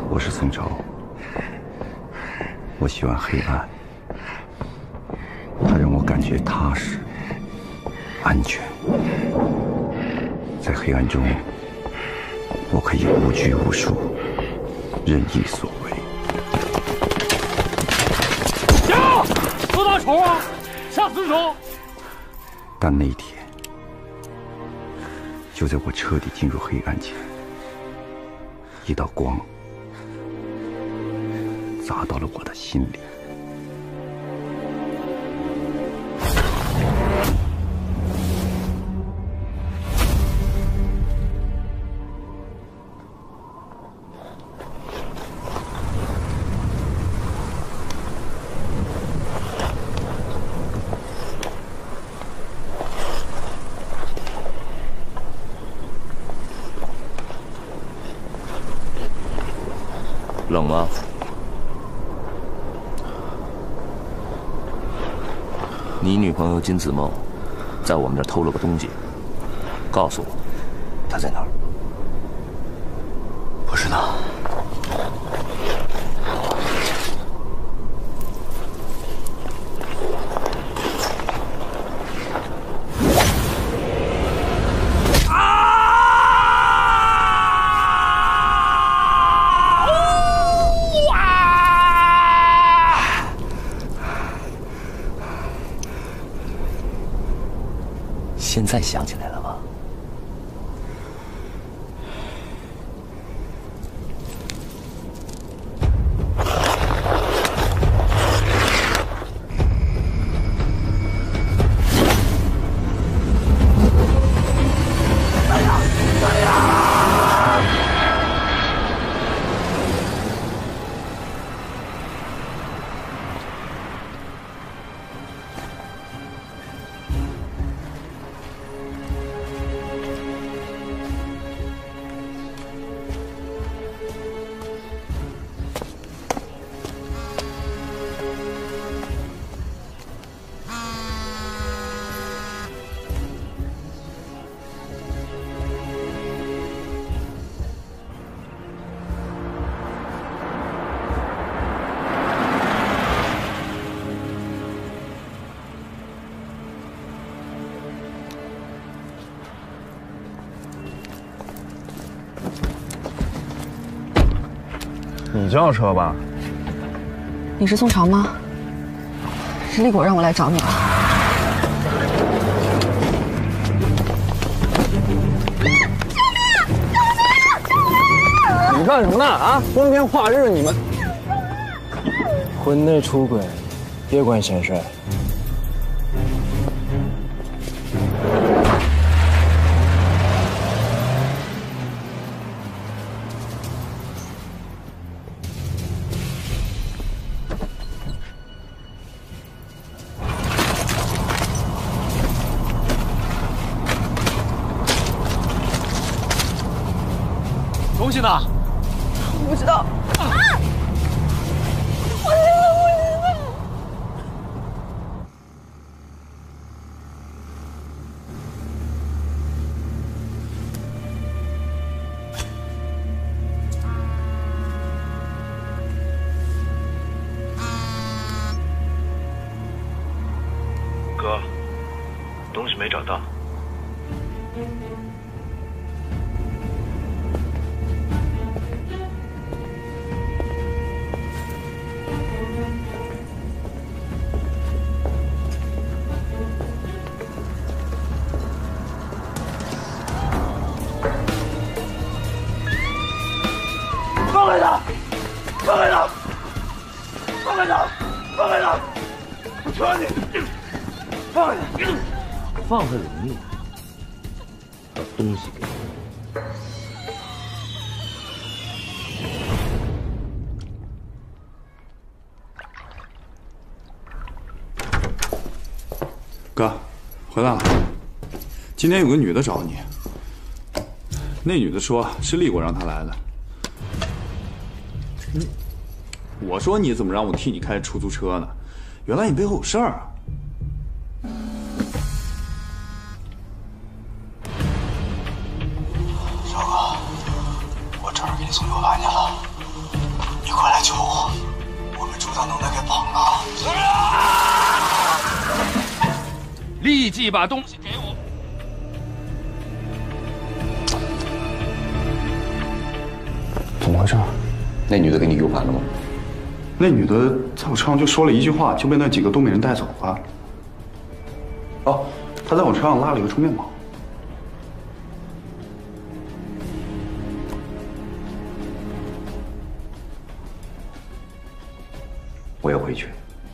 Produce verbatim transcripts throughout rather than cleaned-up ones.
我是宋朝，我喜欢黑暗，它让我感觉踏实、安全。在黑暗中，我可以无拘无束，任意所为。 呀！多大仇啊！下死手！ 但那天，就在我彻底进入黑暗前，一道光砸到了我的心里。 冷吗？你女朋友金子梦在我们这儿偷了个东西，告诉我，她在哪儿？ 不知道。 现在想起来了吧？ 你叫车吧。 你是宋朝吗？是立果让我来找你的。 你干什么呢？啊！光天化日，你们婚内出轨，别管闲事。 东西呢？ 不知道。啊！我真的不知道。 哥，东西没找到。 放开他！放开他！放开他！放开他！我求你，放开他！ 放开容易，把东西给我。 哥，回来了。今天有个女的找你，那女的说是立果让她来的。嗯，我说你怎么让我替你开出租车呢？原来你背后有事儿啊！ 小哥，我这儿给你送 U 盘去了。 你快来救我！我被朱大能耐给绑了！ 立即把东西给我！ 怎么回事？ 那女的给你 U 盘了吗？ 那女的在我车上就说了一句话，就被那几个东北人带走了。哦，她在我车上拉了一个充电宝。 我要回去。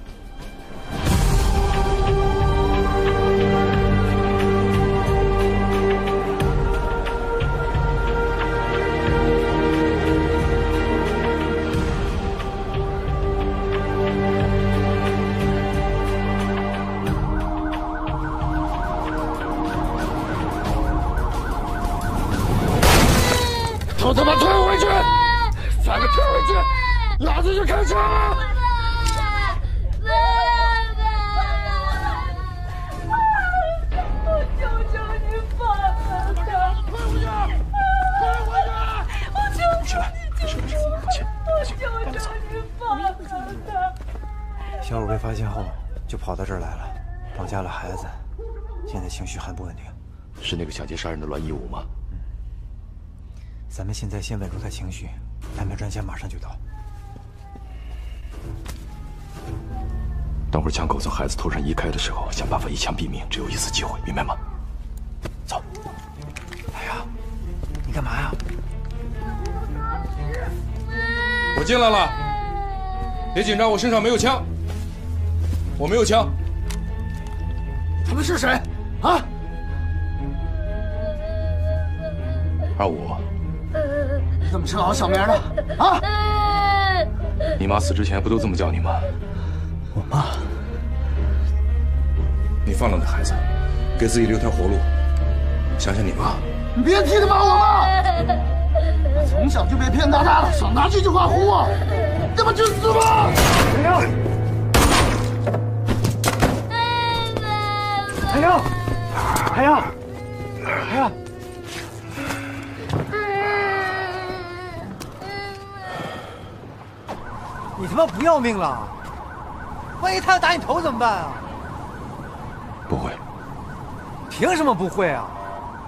都他妈退回去！再不退回去，老子就开枪！ 我求求你放了他！ 退回去！退回去！ 我求求你， 没事没事，放心， 我求求你放了他！ 小五被发现后就跑到这儿来了，绑架了孩子，现在情绪很不稳定。 是那个抢劫杀人的栾一武吗？ 咱们现在先稳住他情绪，安排专家马上就到。 等会儿枪口从孩子头上移开的时候，想办法一枪毙命，只有一次机会，明白吗？走。 哎呀，你干嘛呀？ 我进来了，别紧张，我身上没有枪，我没有枪。 他们是谁？啊？ 二五。 你怎么知道我小名呢？啊！ 你妈死之前不都这么叫你吗？ 我妈。 你放了那孩子，给自己留条活路。想想你妈。 你别提他妈我妈！我从小就被骗大大的，少拿这句话唬我！他妈去死吧！ 海洋，海洋，海洋。你他妈不要命了？万一他要打你头怎么办啊？ 不会。 凭什么不会啊？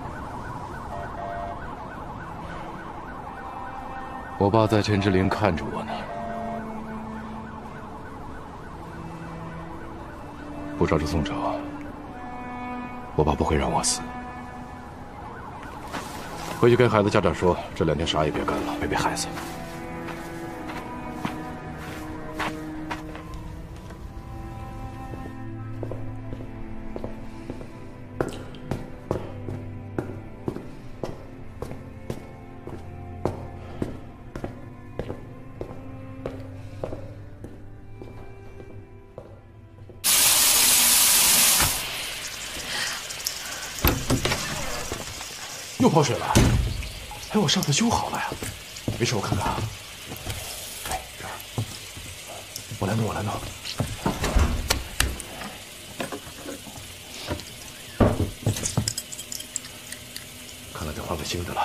我爸在陈志林看着我呢，不照着送走，我爸不会让我死。回去跟孩子家长说，这两天啥也别干了，陪陪孩子。又泡水了，哎，我上次修好了呀，没事，我看看啊。哎，这儿，我来弄，我来弄。看来得换个新的了。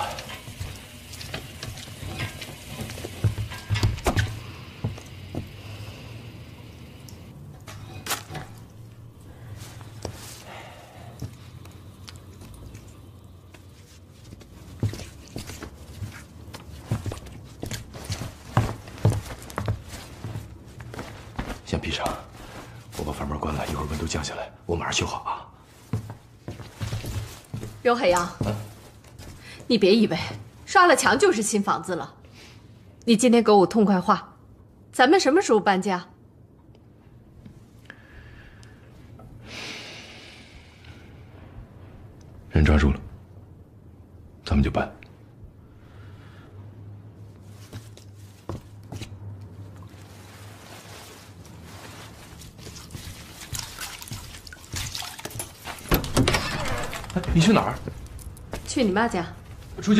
先闭上，我把房门关了，一会儿温度降下来，我马上修好啊。 刘海洋，你别以为刷了墙就是新房子了。你今天给我痛快话，咱们什么时候搬家？ 人抓住了，咱们就搬。你去哪儿？ 去你妈家。 出去。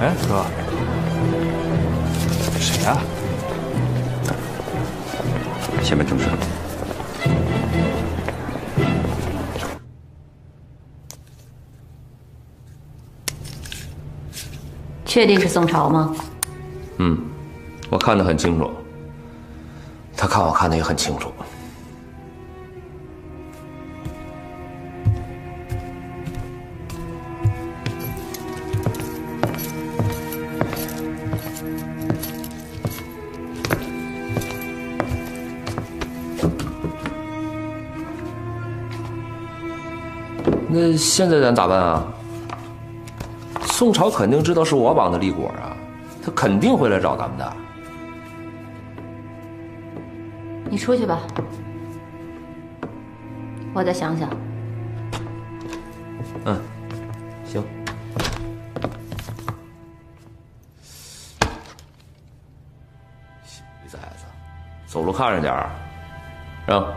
哎，哥，谁呀？ 下面正事。 确定是宋朝吗？ 嗯，我看得很清楚。他看我看得也很清楚。那现在咱咋办啊？宋朝肯定知道是我绑的李果啊，他肯定会来找咱们的。 你出去吧，我再想想。 嗯，行。小崽子，走路看着点儿，让。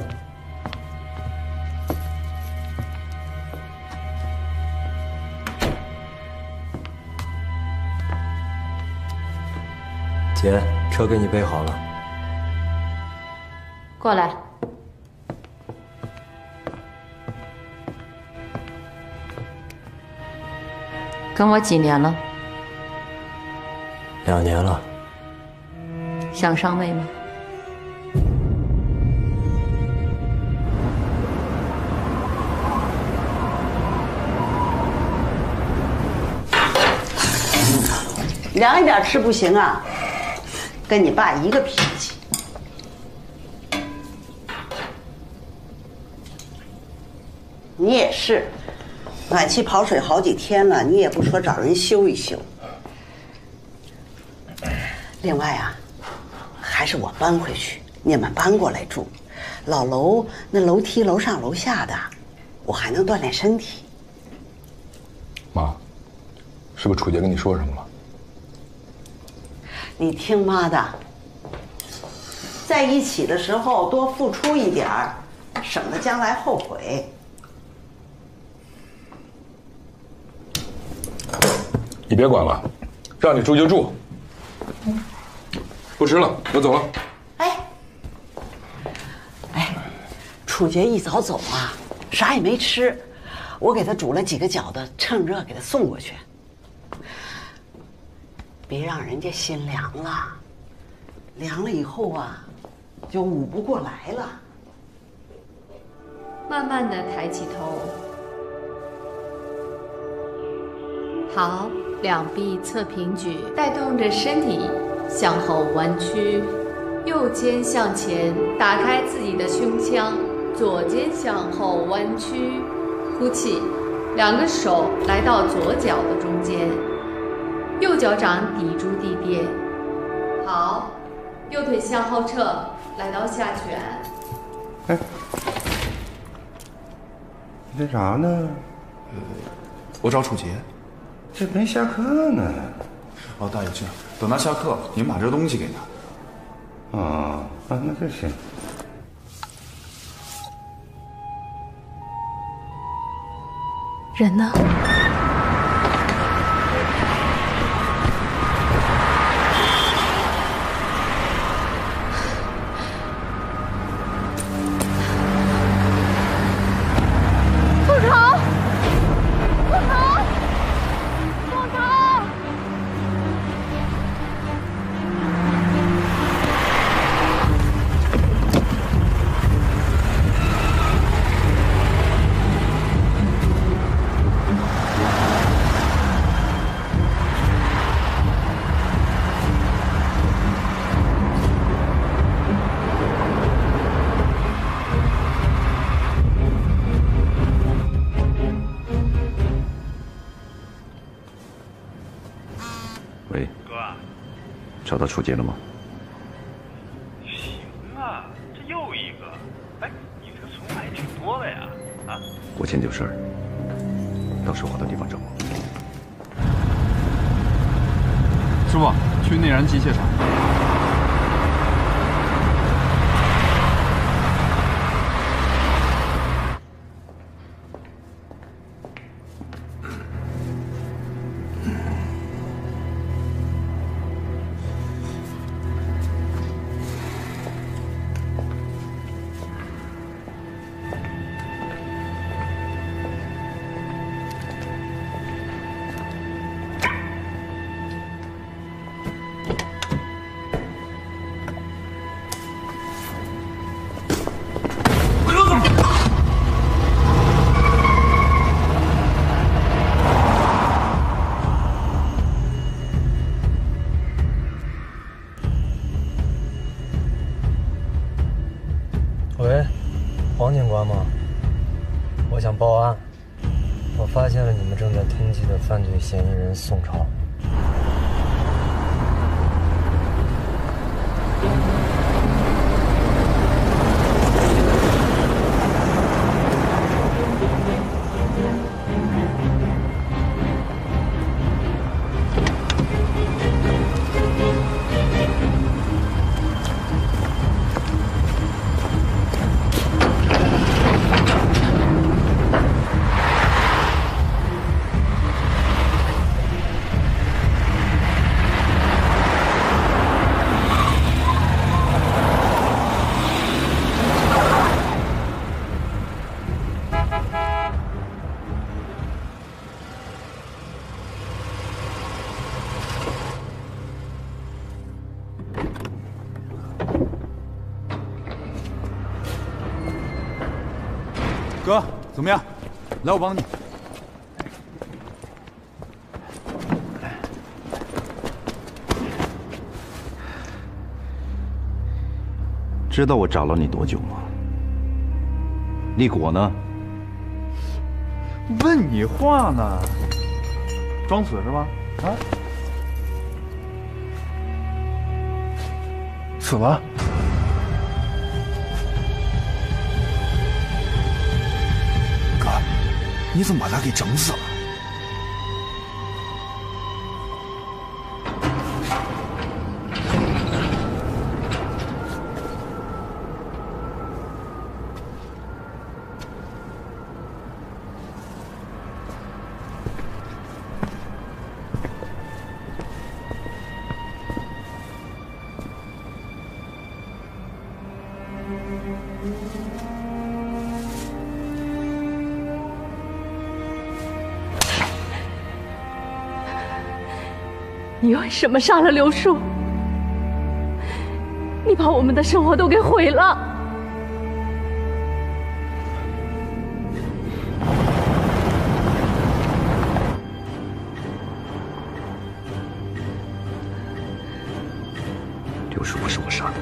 姐，车给你备好了。 过来。跟我几年了？ 两年了。 想上位吗？ 凉一点吃不行啊？跟你爸一个脾气。你也是，暖气跑水好几天了，你也不说找人修一修。另外啊，还是我搬回去，你们搬过来住。老楼那楼梯楼上楼下的，我还能锻炼身体。 妈，是不是楚杰跟你说什么了？ 你听妈的，在一起的时候多付出一点儿，省得将来后悔。 你别管了，让你住就住。 不吃了，我走了。 哎，哎，楚杰一早走啊，啥也没吃，我给他煮了几个饺子，趁热给他送过去。别让人家心凉了，凉了以后啊，就捂不过来了。 慢慢的抬起头，好，两臂侧平举，带动着身体向后弯曲，右肩向前，打开自己的胸腔，左肩向后弯曲，呼气，两个手来到左脚的中间。右脚掌抵住地垫，好，右腿向后撤，来到下拳。 哎，你干啥呢？ 呃，我找楚杰。 这没下课呢。 哦，大爷去，等他下课，您把这东西给他。 啊啊，那就行。 人呢？ 喂， 哥， 找到楚杰了吗？ 行啊，这又一个。哎，你这个存款也挺多的呀，啊？ 国钱有事儿，到时候划到地方找我。 师傅，去内燃机械厂。 正在通缉的犯罪嫌疑人宋超。 哥，怎么样？来，我帮你。 知道我找了你多久吗？立果呢？ 问你话呢，装死是吧？啊？死了？哥，你怎么把他给整死了？ 你为什么杀了刘树？你把我们的生活都给毁了。 刘树不是我杀的。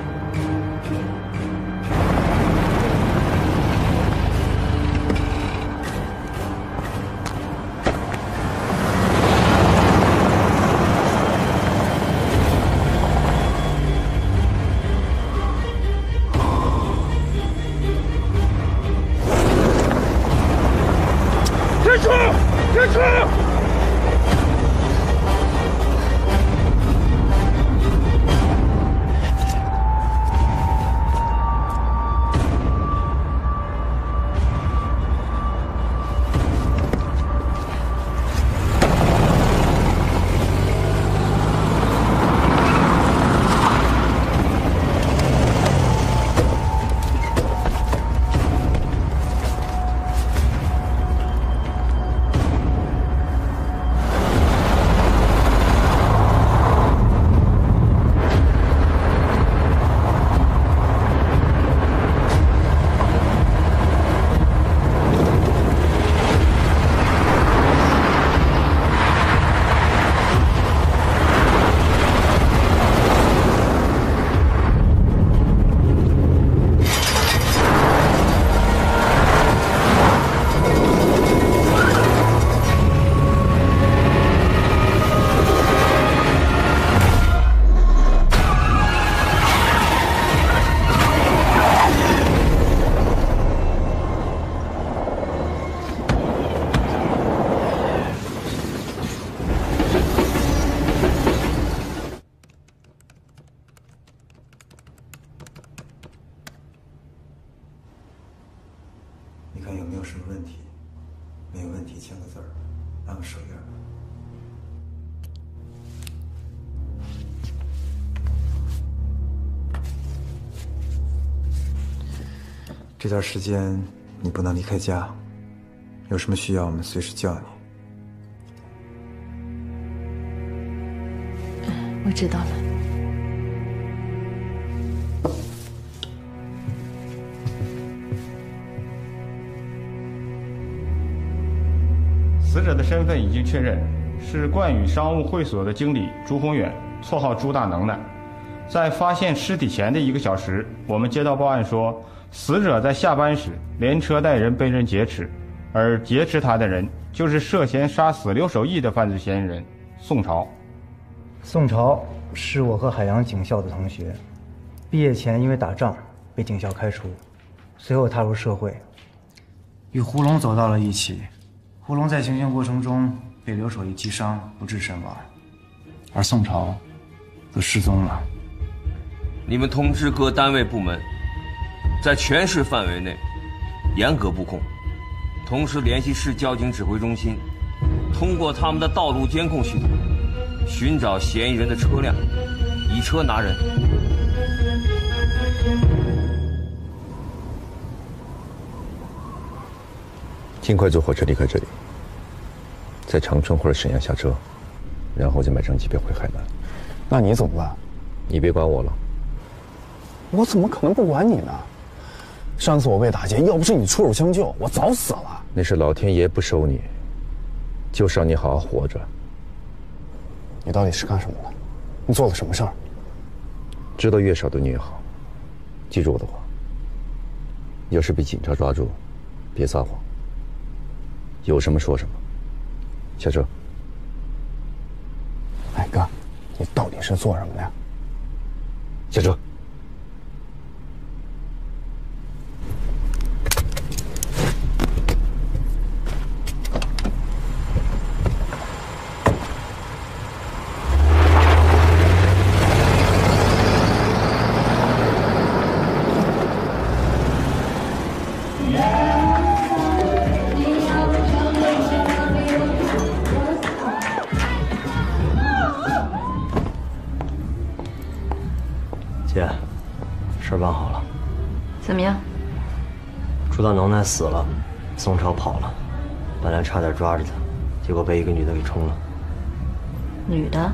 你看有没有什么问题？没有问题，签个字儿，按个手印。这段时间你不能离开家，有什么需要我们随时叫你。 我知道了。 死者的身份已经确认，是冠宇商务会所的经理朱宏远，绰号朱大能耐。在发现尸体前的一个小时，我们接到报案说，死者在下班时连车带人被人劫持，而劫持他的人就是涉嫌杀死刘守义的犯罪嫌疑人宋朝。 宋朝是我和海洋警校的同学，毕业前因为打仗被警校开除，随后踏入社会，与胡龙走到了一起。胡龙在行凶过程中被刘守义击伤，不治身亡，而宋朝则失踪了。 你们通知各单位部门，在全市范围内严格布控，同时联系市交警指挥中心，通过他们的道路监控系统寻找嫌疑人的车辆，以车拿人。 尽快坐火车离开这里，在长春或者沈阳下车，然后再买张机票回海南。 那你怎么办？ 你别管我了。 我怎么可能不管你呢？上次我被打劫，要不是你出手相救，我早死了。 那是老天爷不收你，就是让你好好活着。 你到底是干什么的？你做了什么事儿？ 知道越少对你越好。记住我的话，要是被警察抓住，别撒谎，有什么说什么。下车。 哎哥，你到底是做什么的呀？ 下车。 姐，事儿办好了。 怎么样？ 朱大能耐死了，宋超跑了，本来差点抓着他，结果被一个女的给冲了。 女的？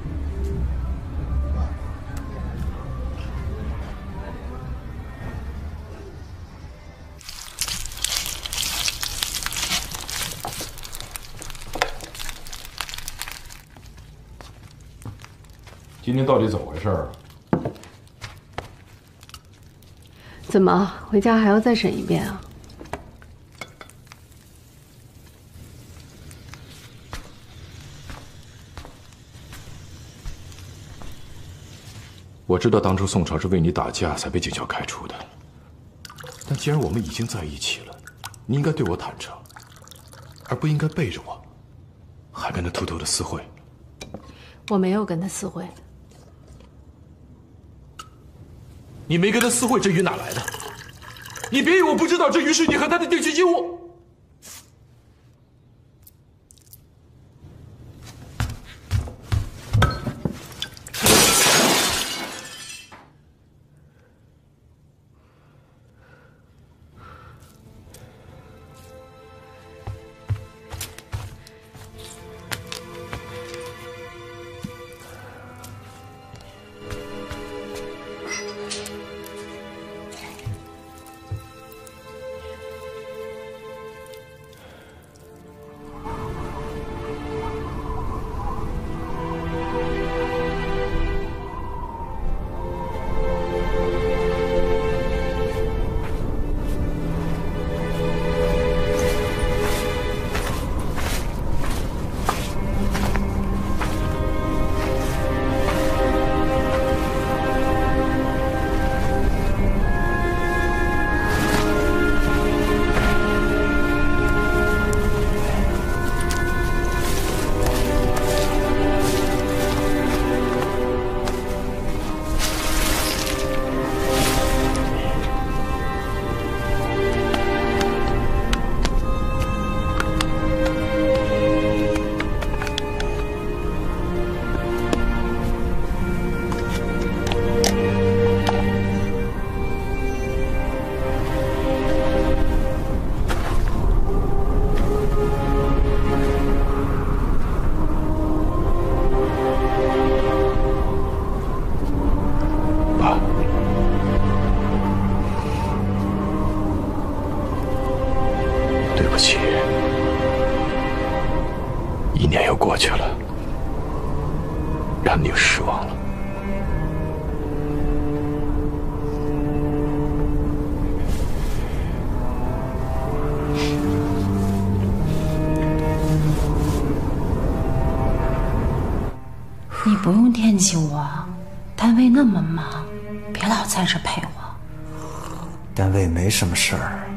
今天到底怎么回事啊？ 怎么回家还要再审一遍啊？ 我知道当初宋朝是为你打架才被警校开除的，但既然我们已经在一起了，你应该对我坦诚，而不应该背着我，还跟他偷偷的私会。 我没有跟他私会。 你没跟他私会，这鱼哪来的？你别以为我不知道，这鱼是你和他的定情信物。过去了，让你失望了。 你不用惦记我，单位那么忙，别老在这陪我。 单位没什么事儿，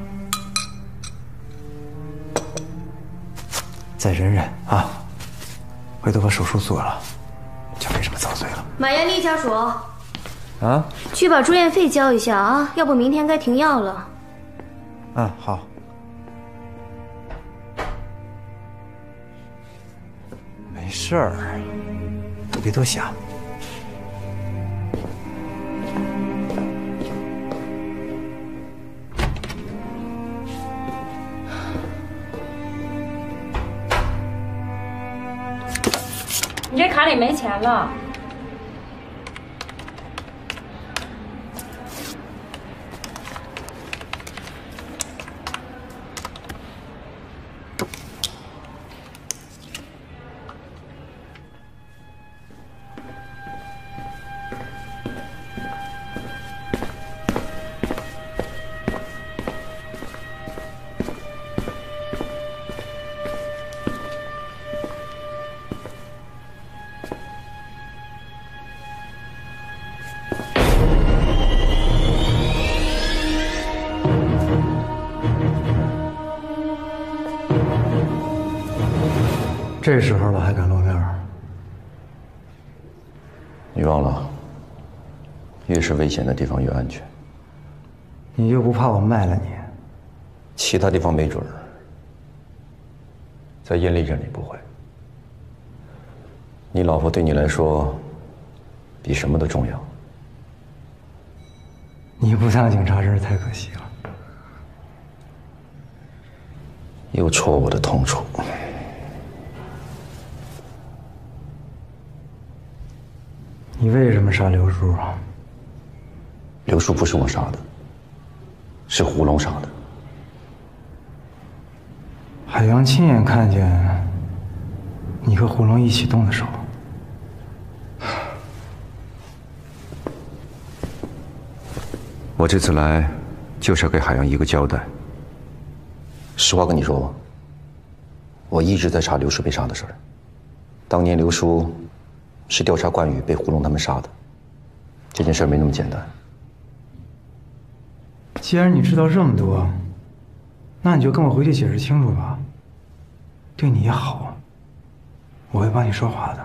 再忍忍啊，回头把手术做了，就没什么遭罪了。 马艳丽家属， 啊， 去把住院费交一下啊，要不明天该停药了。 嗯，好。没事儿，都别多想。 你这卡里没钱了。 这时候了还敢露面？ 你忘了，越是危险的地方越安全。 你就不怕我卖了你？ 其他地方没准儿，在艳丽这里不会。你老婆对你来说，比什么都重要。 你不当警察真是太可惜了。 又戳我的痛处。 你为什么杀刘叔啊？ 刘叔不是我杀的，是胡龙杀的。 海洋亲眼看见你和胡龙一起动的手。 我这次来就是要给海洋一个交代。实话跟你说吧，我一直在查刘叔被杀的事儿。当年刘叔是调查冠宇被胡龙他们杀的，这件事没那么简单。 既然你知道这么多，那你就跟我回去解释清楚吧。对你也好，我会帮你说话的。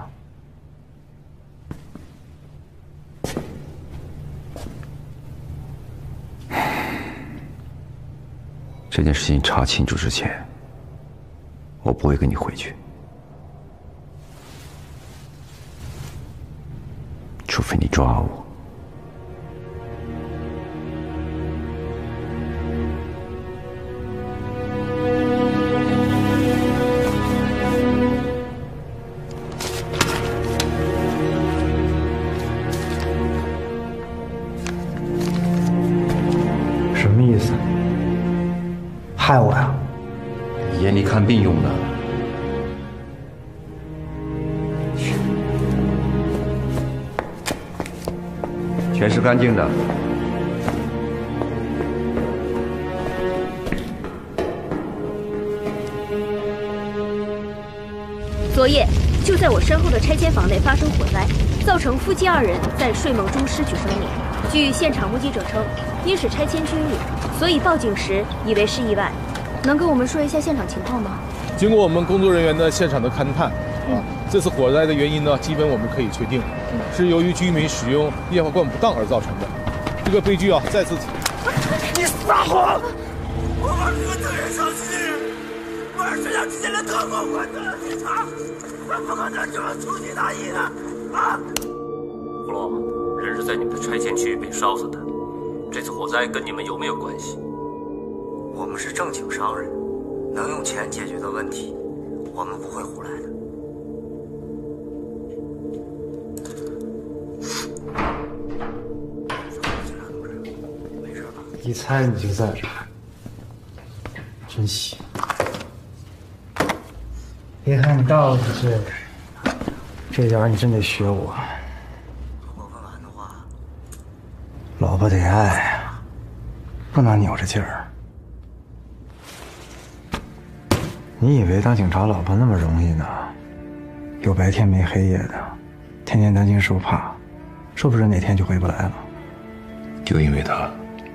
这件事情查清楚之前，我不会跟你回去，除非你抓我。 什么意思？害我呀？ 眼里看病用的。全是干净的。 昨夜就在我身后的拆迁房内发生火灾，造成夫妻二人在睡梦中失去生命。据现场目击者称，因是拆迁区域，所以报警时以为是意外。能跟我们说一下现场情况吗？ 经过我们工作人员的现场的勘探，啊，这次火灾的原因呢，基本我们可以确定，是由于居民使用液化罐不当而造成的。这个悲剧啊，再次。 你撒谎！我们是个特别伤心的人，我是沈阳之间的特工混蛋的警察，怎么可能这么粗心大意呢？啊！ 胡龙，人是在你们的拆迁区域被烧死的，这次火灾跟你们有没有关系？ 我们是正经商人，能用钱解决的问题，我们不会胡来的。 一猜你就在这儿，真行。别看你大我几岁，这点你真得学我。老婆得爱，不能扭着劲儿。你以为当警察老婆那么容易呢？有白天没黑夜的。 天天担惊受怕，说不准哪天就回不来了。 就因为他，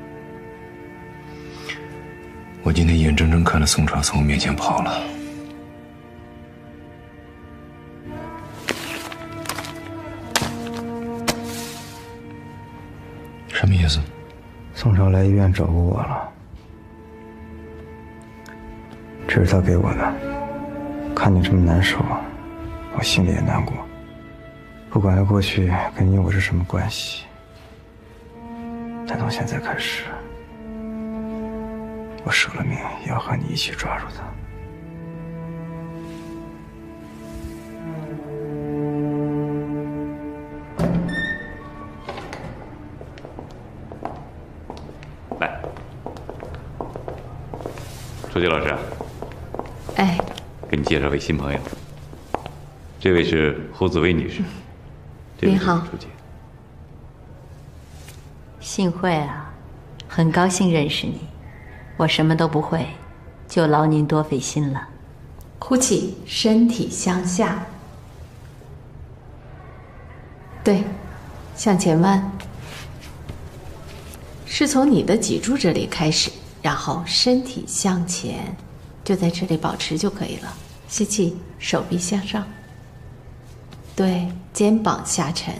我今天眼睁睁看着宋朝从我面前跑了。什么意思？ 宋朝来医院找过我了，这是他给我的。看你这么难受，我心里也难过。不管他过去跟你我是什么关系，但从现在开始，我舍了命也要和你一起抓住他。 来，书记老师， 哎， 给你介绍位新朋友，这位是胡紫薇女士。 您好， 书记。 幸会啊，很高兴认识你。我什么都不会，就劳您多费心了。 呼气，身体向下。对，向前弯。是从你的脊柱这里开始，然后身体向前，就在这里保持就可以了。吸气，手臂向上。对，肩膀下沉。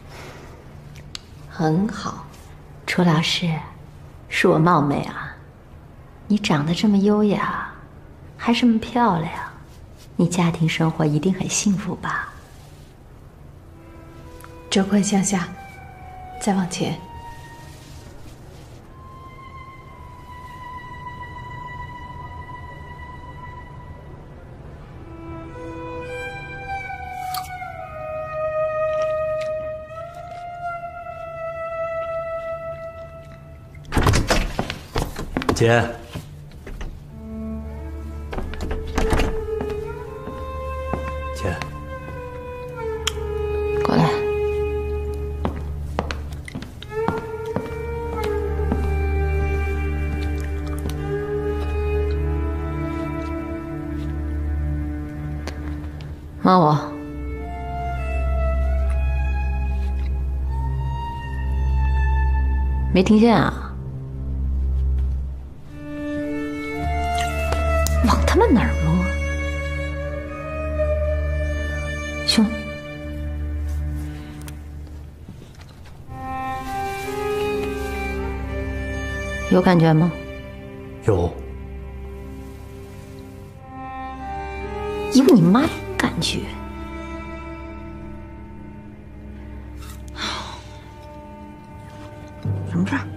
很好。 楚老师，恕我冒昧啊，你长得这么优雅，还这么漂亮，你家庭生活一定很幸福吧？ 肘宽向下，再往前。 姐，姐， 过来。摸我。没听见啊？往他们哪儿摸？胸。有感觉吗？ 有。 有你妈感觉！什么事儿？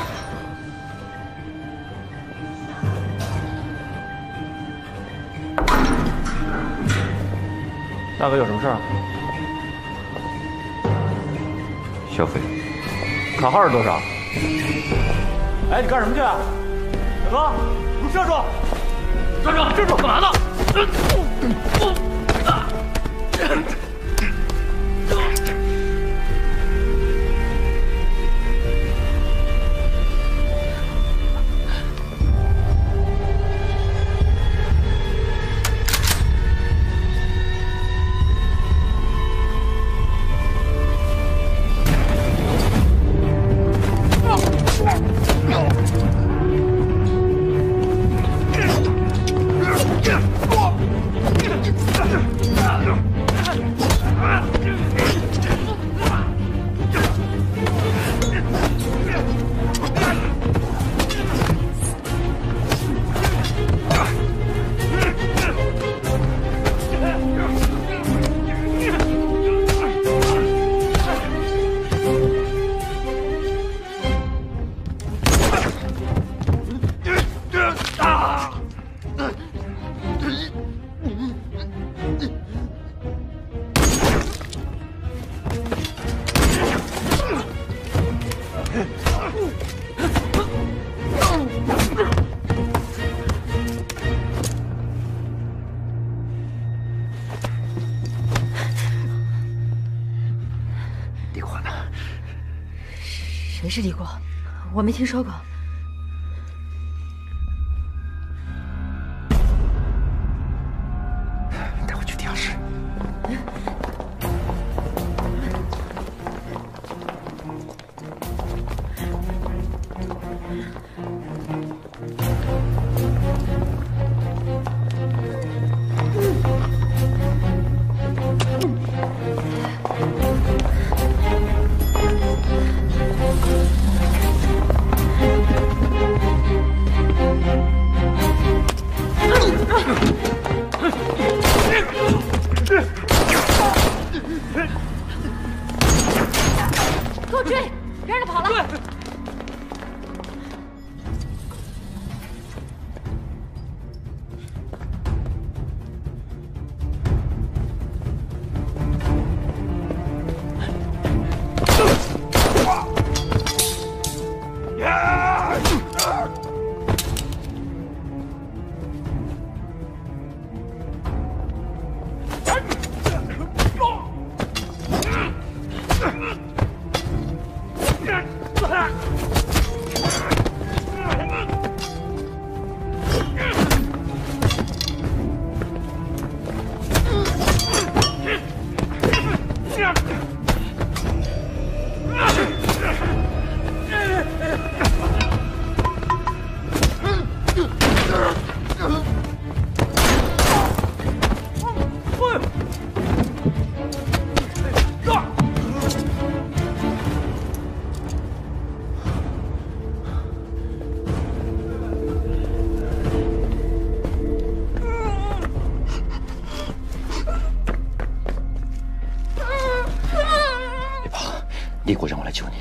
大哥有什么事儿？ 消费。 卡号是多少？哎，你干什么去啊？大哥，给我站住！站住！站住！干嘛呢？ 谁是李果？我没听说过。 带我去地下室。 追，别让他跑了。对。 李果让我来救你。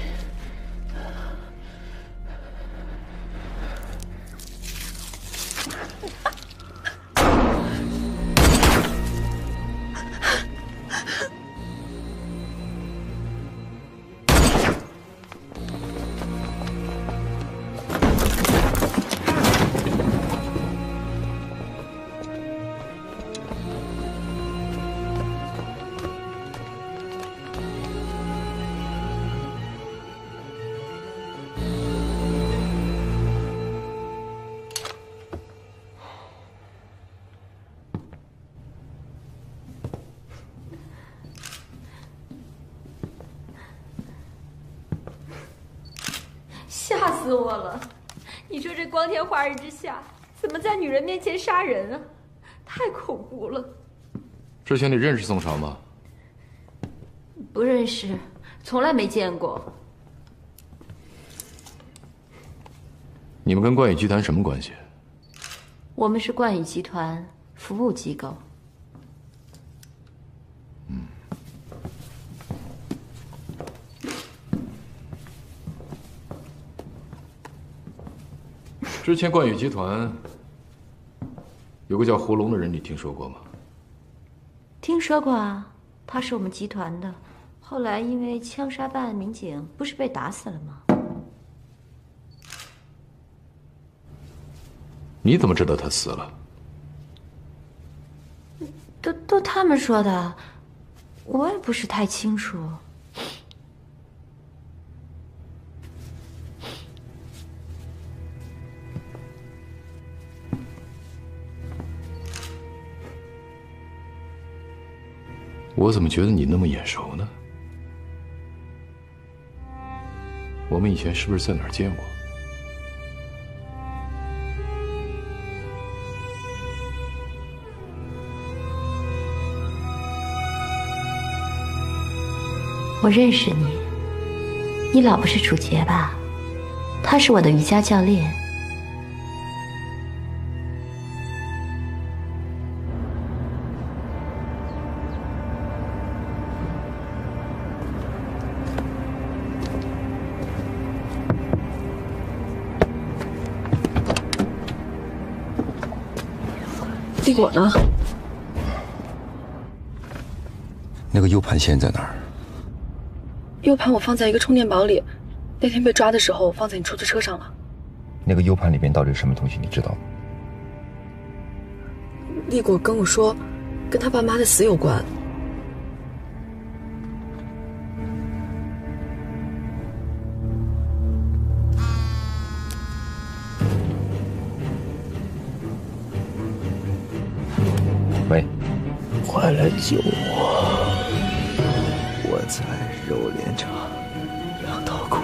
吓死我了！你说这光天化日之下，怎么在女人面前杀人啊？太恐怖了！ 之前你认识宋朝吗？ 不认识，从来没见过。 你们跟冠宇集团什么关系？ 我们是冠宇集团服务机构。 嗯。 之前冠宇集团有个叫胡龙的人，你听说过吗？ 听说过啊，他是我们集团的，后来因为枪杀办案民警，不是被打死了吗？ 你怎么知道他死了？ 都都他们说的，我也不是太清楚。 我怎么觉得你那么眼熟呢？我们以前是不是在哪儿见过？ 我认识你，你老婆是楚洁吧？她是我的瑜伽教练。 李果呢？ 那个 U 盘现在在哪儿 ？U 盘我放在一个充电宝里，那天被抓的时候放在你出租车上了。 那个 U 盘里边到底是什么东西？你知道吗？ 李果跟我说，跟他爸妈的死有关。 喂， 快来救我！我在肉联厂两道库。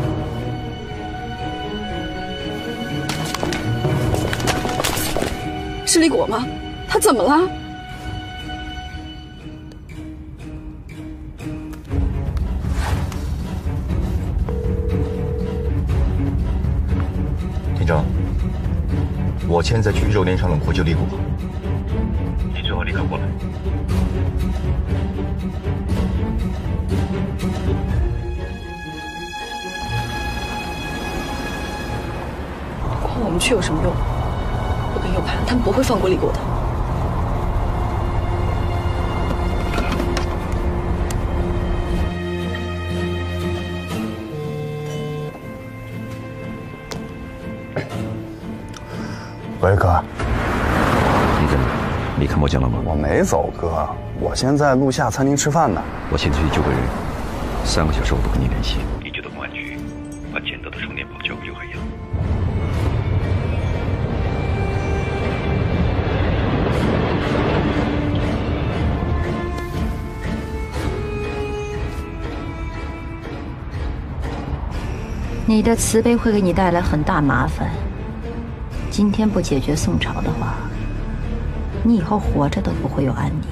是李果吗？他怎么了？ 厅长，我现在去肉联厂冷库救李果。 你最好立刻过来。 去有什么用？我跟右派，他们不会放过李果的。 喂，哥， 你怎么？离开墨江了吗？ 我没走，哥，我现在路下餐厅吃饭呢。 我现在去救个人，三个小时我都跟你联系。 你就到公安局，把捡到的充电宝交给刘海洋。 你的慈悲会给你带来很大麻烦。今天不解决宋朝的话，你以后活着都不会有安宁。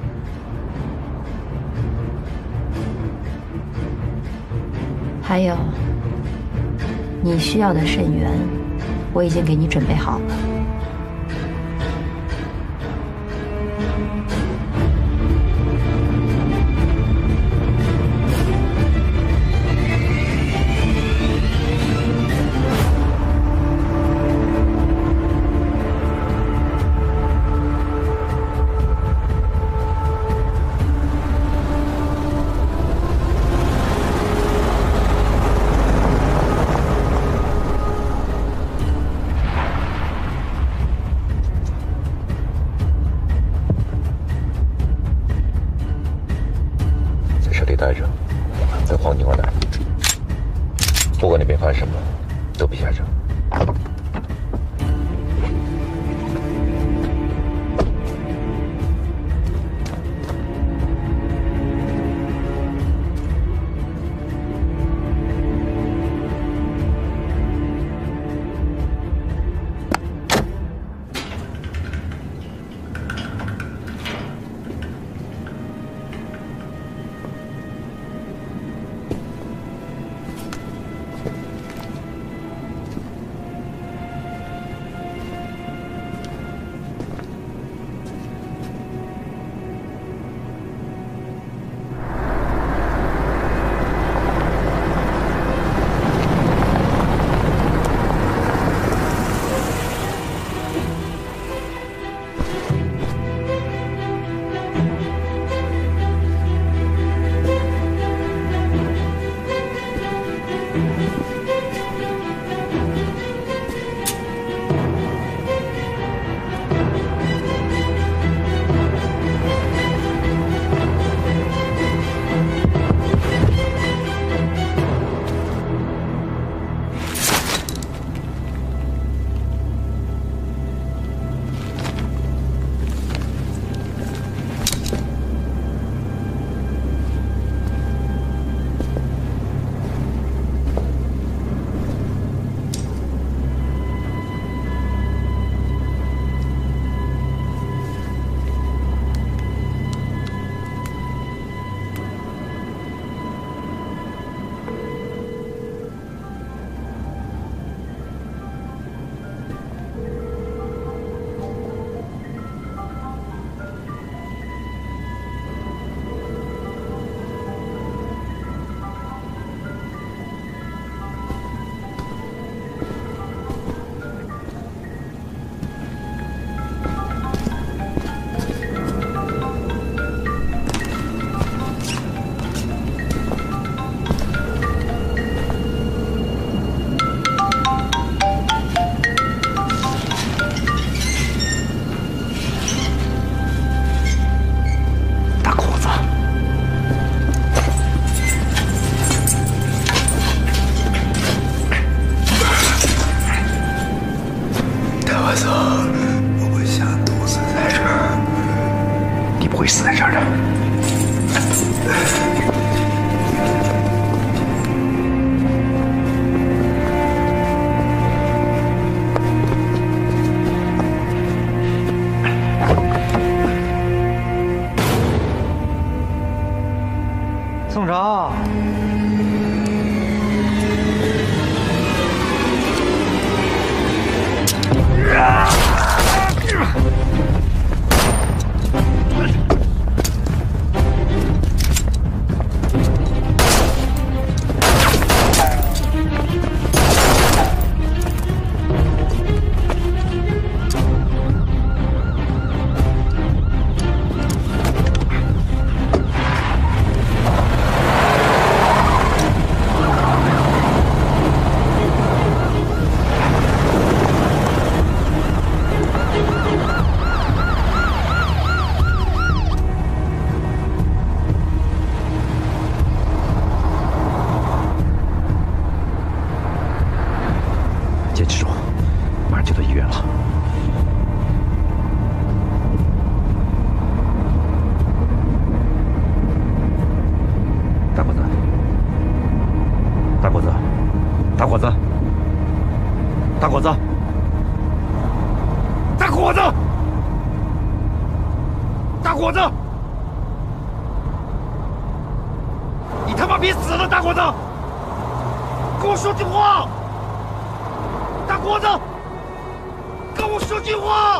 还有，你需要的肾源，我已经给你准备好了。 带着，跟黄金挂带，不管那边发生什么，都别下车。 宋朝， 果子！你他妈别死了，大果子！跟我说句话！大果子，跟我说句话！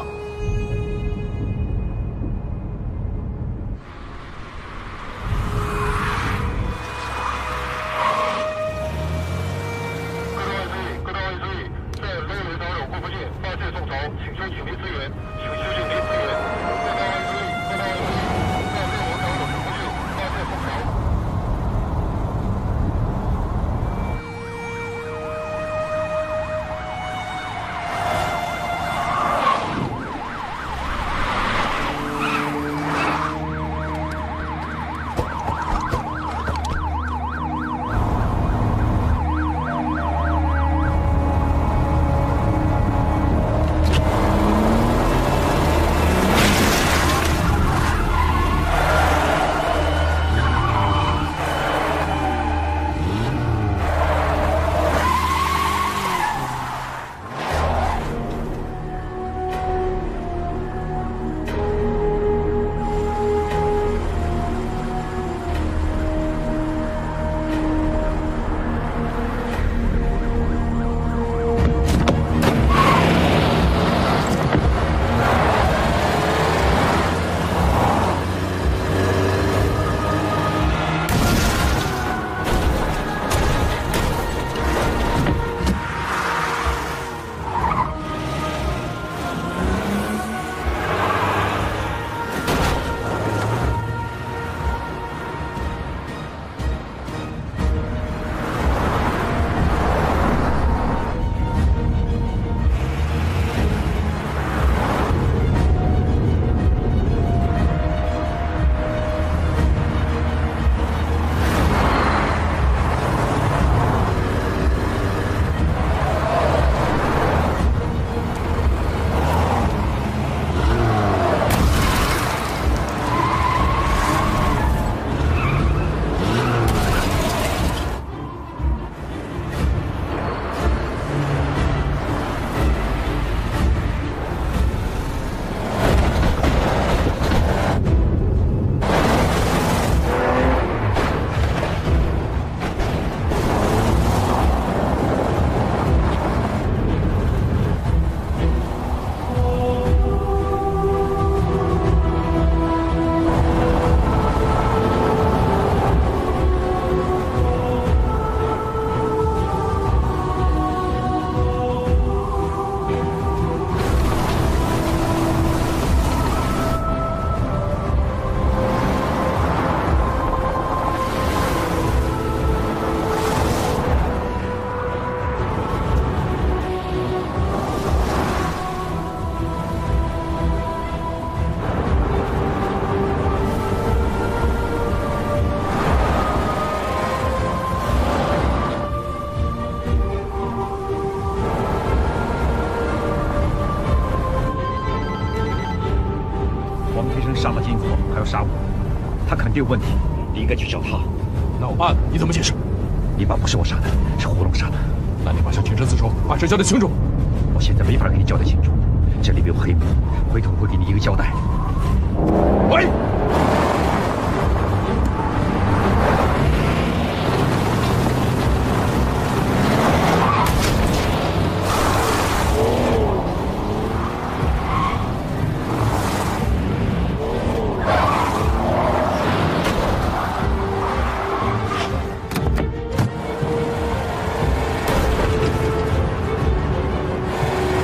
杀了金国，还要杀我，他肯定有问题，你应该去找他。 那我办案你怎么解释？ 你爸不是我杀的，是胡龙杀的。 那你马上挺身自首，把事交代清楚。 我现在没法给你交代清楚，这里面有黑幕，回头会给你一个交代。喂！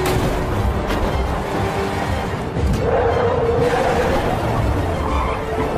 我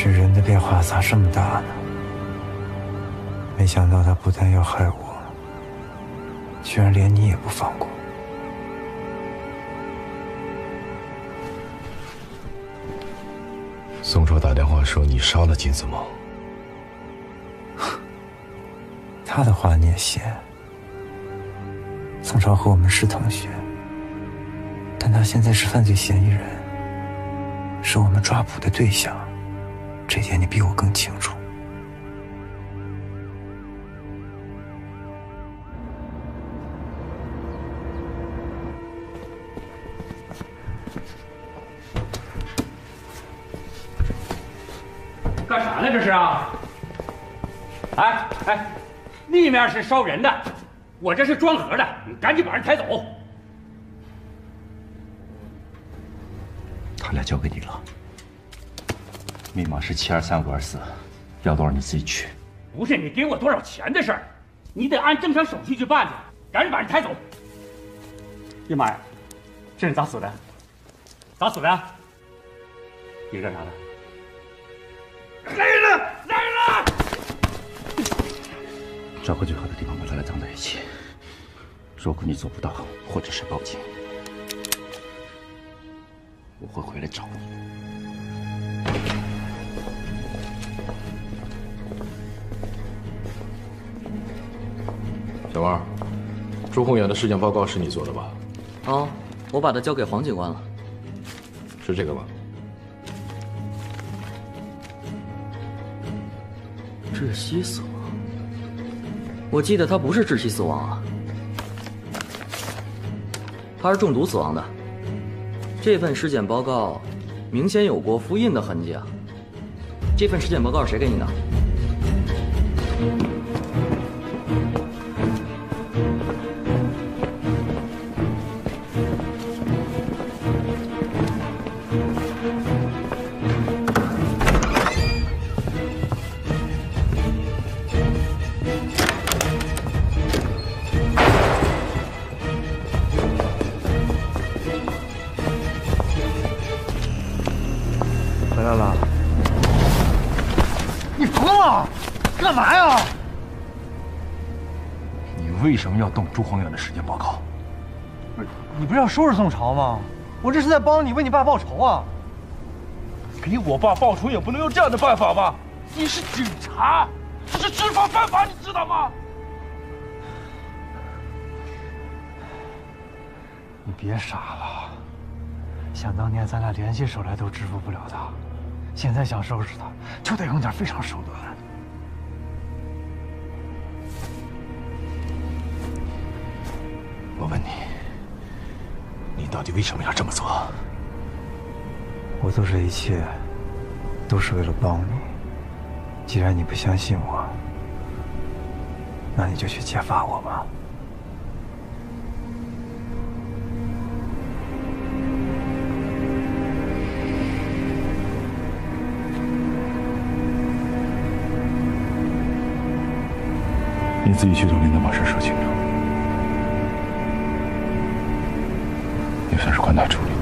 这人的变化咋这么大呢？没想到他不但要害我，居然连你也不放过。 宋超打电话说你杀了金子梦， 他的话你也信？宋超和我们是同学，但他现在是犯罪嫌疑人，是我们抓捕的对象，这点你比我更清楚。 干啥呢这是啊？哎哎，那面是烧人的，我这是装盒的，你赶紧把人抬走。 他俩交给你了，密码是七二三五二四，要多少你自己取。 不是你给我多少钱的事儿，你得按正常手续去办去，赶紧把人抬走。呀妈呀，这人咋死的？咋死的？你是干啥的？来人了！来人了！ 找个最好的地方把他俩葬在一起。如果你做不到，或者是报警，我会回来找你。 小王，朱宏远的尸检报告是你做的吧？ 啊，我把它交给黄警官了。 是这个吧？ 窒息死亡？我记得他不是窒息死亡啊，他是中毒死亡的。这份尸检报告明显有过复印的痕迹啊。这份尸检报告是谁给你的？ 回来了。 你疯了？干嘛呀？ 你为什么要动朱宏远的尸检报告？ 不是，你不是要收拾宋朝吗？我这是在帮你为你爸报仇啊！ 给我爸报仇也不能用这样的办法吧？你是警察，这是知法犯法，你知道吗？ 你别傻了，想当年咱俩联系手来都制服不了他，现在想收拾他，就得用点非常手段。 我问你，你到底为什么要这么做？ 我做这一切都是为了帮你。既然你不相信我，那你就去揭发我吧。 你自己去找领导把事说清楚，也算是宽大处理。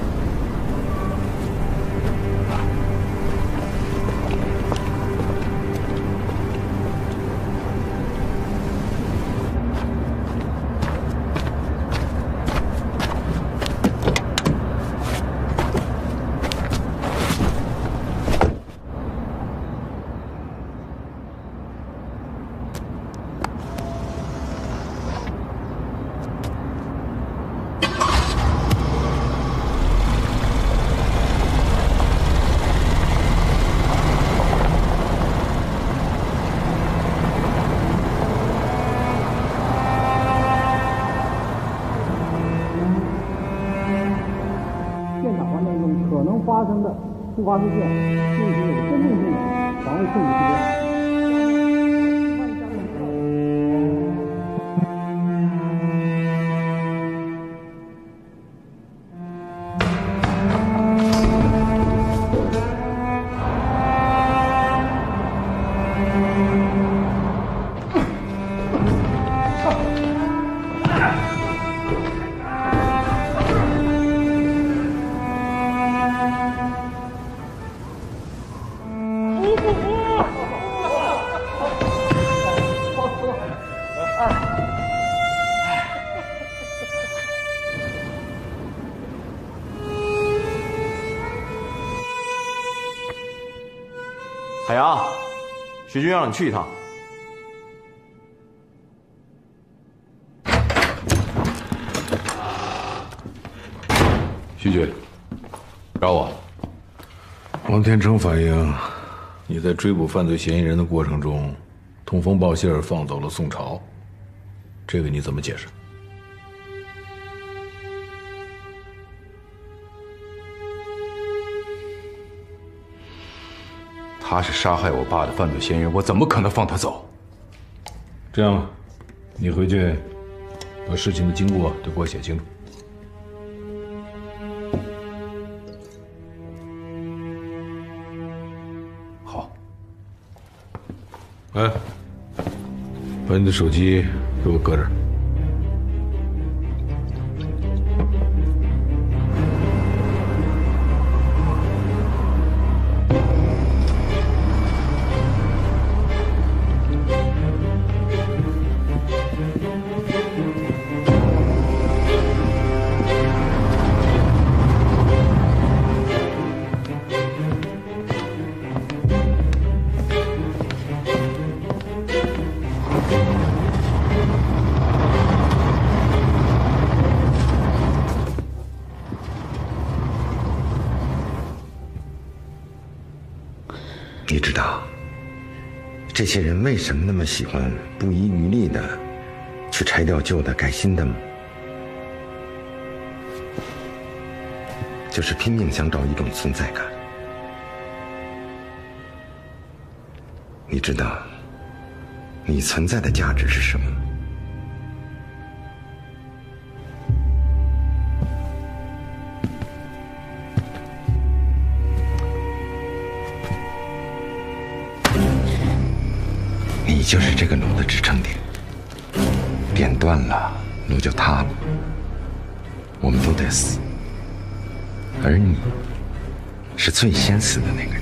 发生的突发事件进行有针对性的防卫控制目标。 海洋，徐军让你去一趟。 徐局，找我。王天成反映，你在追捕犯罪嫌疑人的过程中，通风报信儿放走了宋朝，这个你怎么解释？他是杀害我爸的犯罪嫌疑人，我怎么可能放他走？这样，你回去把事情的经过都给我写清楚。好。哎，把你的手机给我搁这儿。 你知道这些人为什么那么喜欢不遗余力的去拆掉旧的盖新的吗？就是拼命想找一种存在感。你知道你存在的价值是什么吗？你就是这个炉的支撑点，点断了，炉就塌了，我们都得死，而你是最先死的那个人，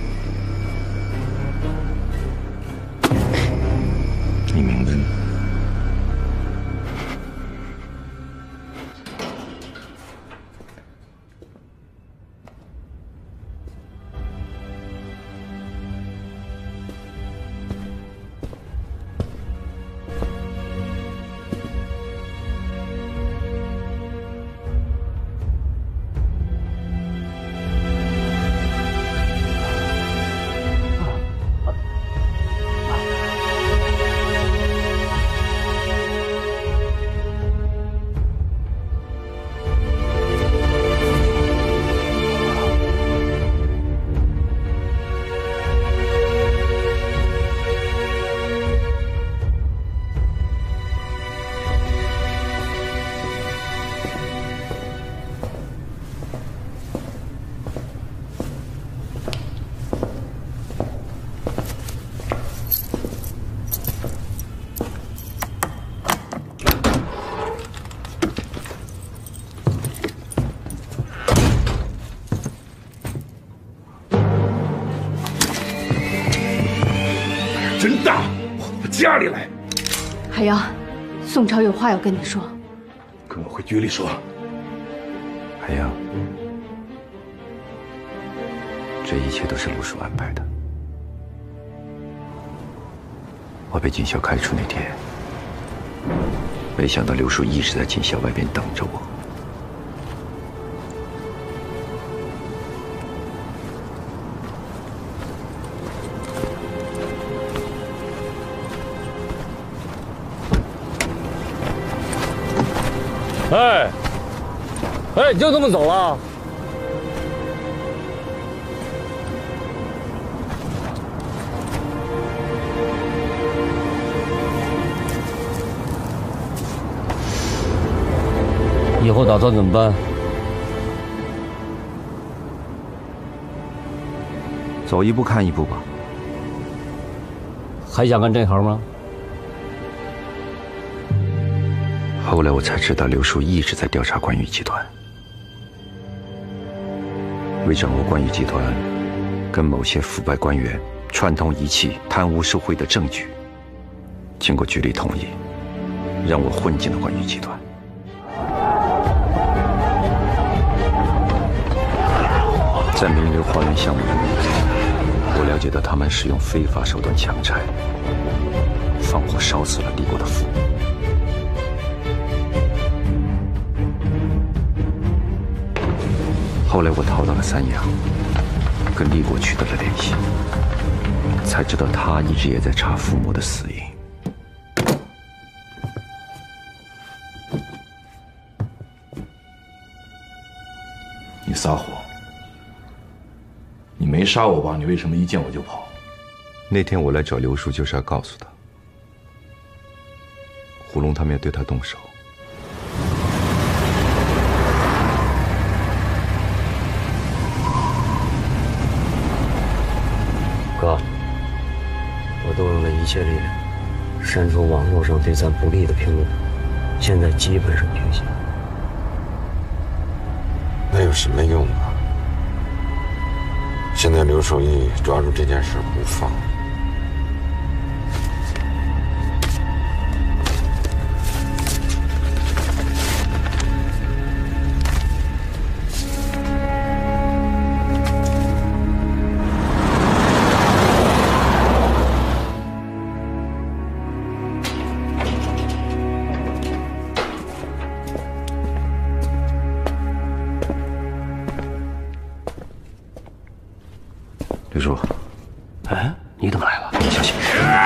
你明白吗？ 真大，跑我家里来！ 海洋，宋朝有话要跟你说。 跟我回局里说。 海洋，这一切都是陆叔安排的。我被警校开除那天，没想到刘叔一直在警校外边等着我。 哎，哎，你就这么走了？以后打算怎么办？ 走一步看一步吧。 还想干这行吗？ 后来我才知道，刘叔一直在调查关羽集团，为掌握关羽集团跟某些腐败官员串通一气、贪污受贿的证据，经过局里同意，让我混进了关羽集团。在名流花园项目里，我了了解到他们使用非法手段强拆，放火烧死了李国的父母。后来我逃到了三阳，跟李国取得了联系，才知道他一直也在查父母的死因。 你撒谎！你没杀我爸，你为什么一见我就跑？ 那天我来找刘叔，就是要告诉他，胡龙他们要对他动手。 哥，我动用了一切力量，删除网络上对咱不利的评论，现在基本上平息。 那有什么用啊？现在刘守义抓住这件事不放。 刘叔， 哎，你怎么来了？ 小心！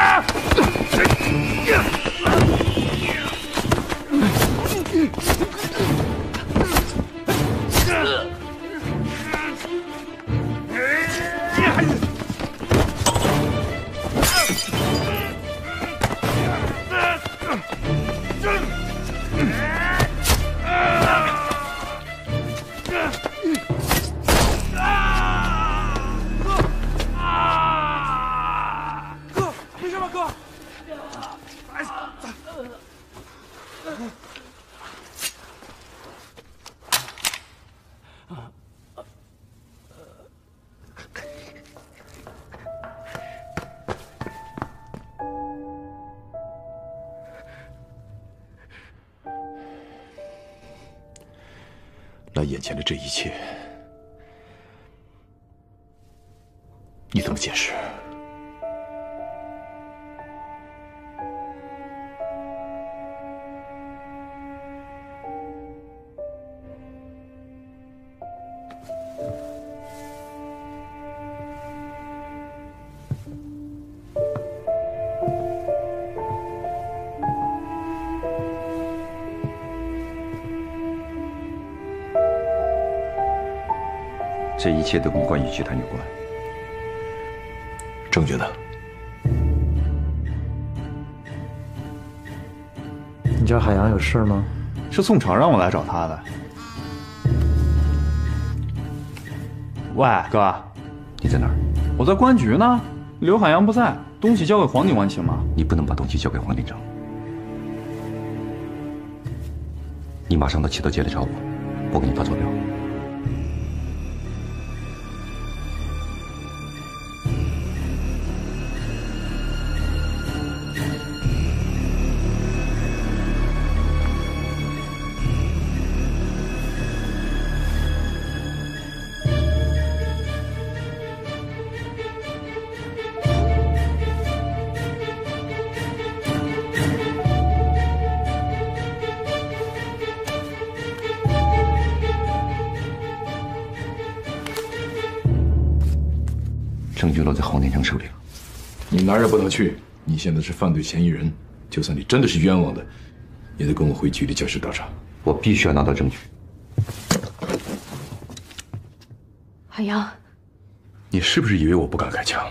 那眼前的这一切，你怎么解释？ 这一切都跟关羽集团有关。 证据呢？ 你家海洋有事吗？ 是宋朝让我来找他的。喂，哥， 你在哪儿？ 我在公安局呢。刘海洋不在，东西交给黄警官行吗？ 你不能把东西交给黄警长。你马上到七道街来找我，我给你发坐标。证据落在黄天成手里了。 你哪儿也不能去，你现在是犯罪嫌疑人，就算你真的是冤枉的，也得跟我回局里交实调查。 我必须要拿到证据。 海洋， 你是不是以为我不敢开枪？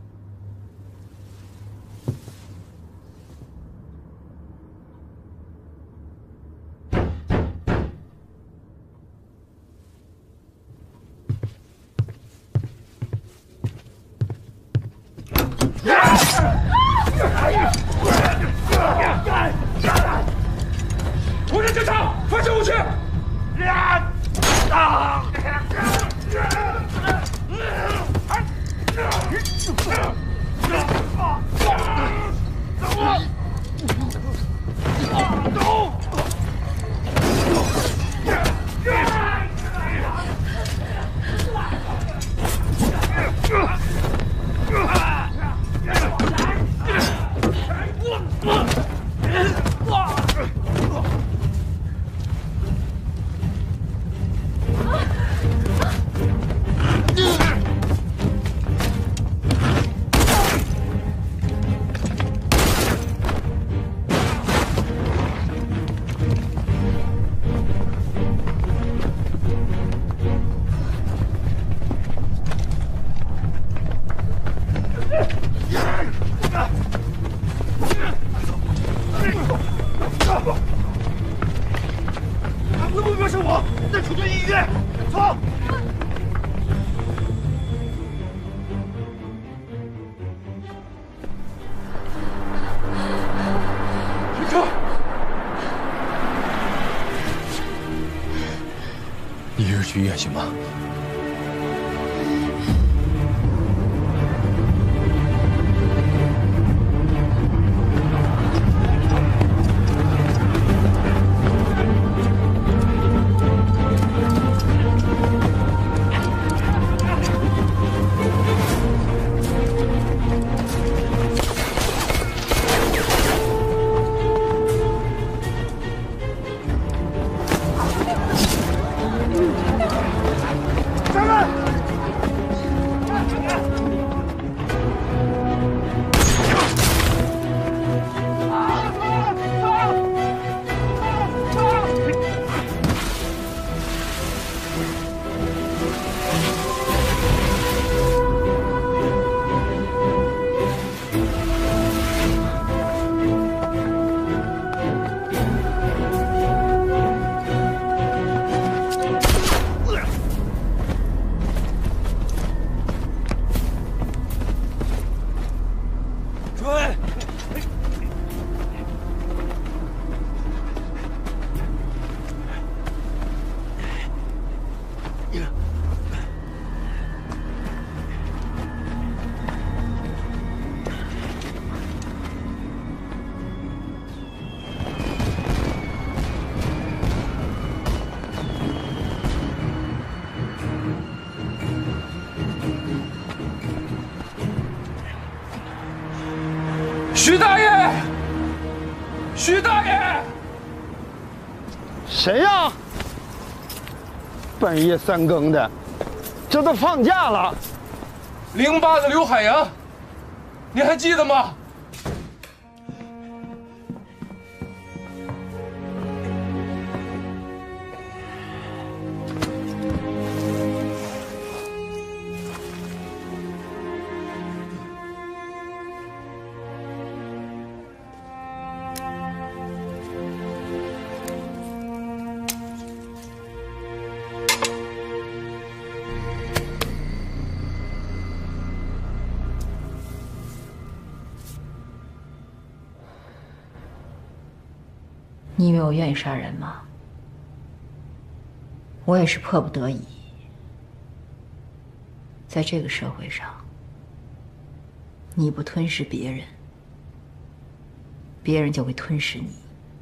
无人侦查，发射武器！ 我，带楚军医院，走。停车！ 你一人去医院行吗？ 徐大爷，徐大爷， 谁呀？半夜三更的，这都放假了。 零八的刘海洋，你还记得吗？ 你以为我愿意杀人吗？我也是迫不得已。在这个社会上，你不吞噬别人，别人就会吞噬你。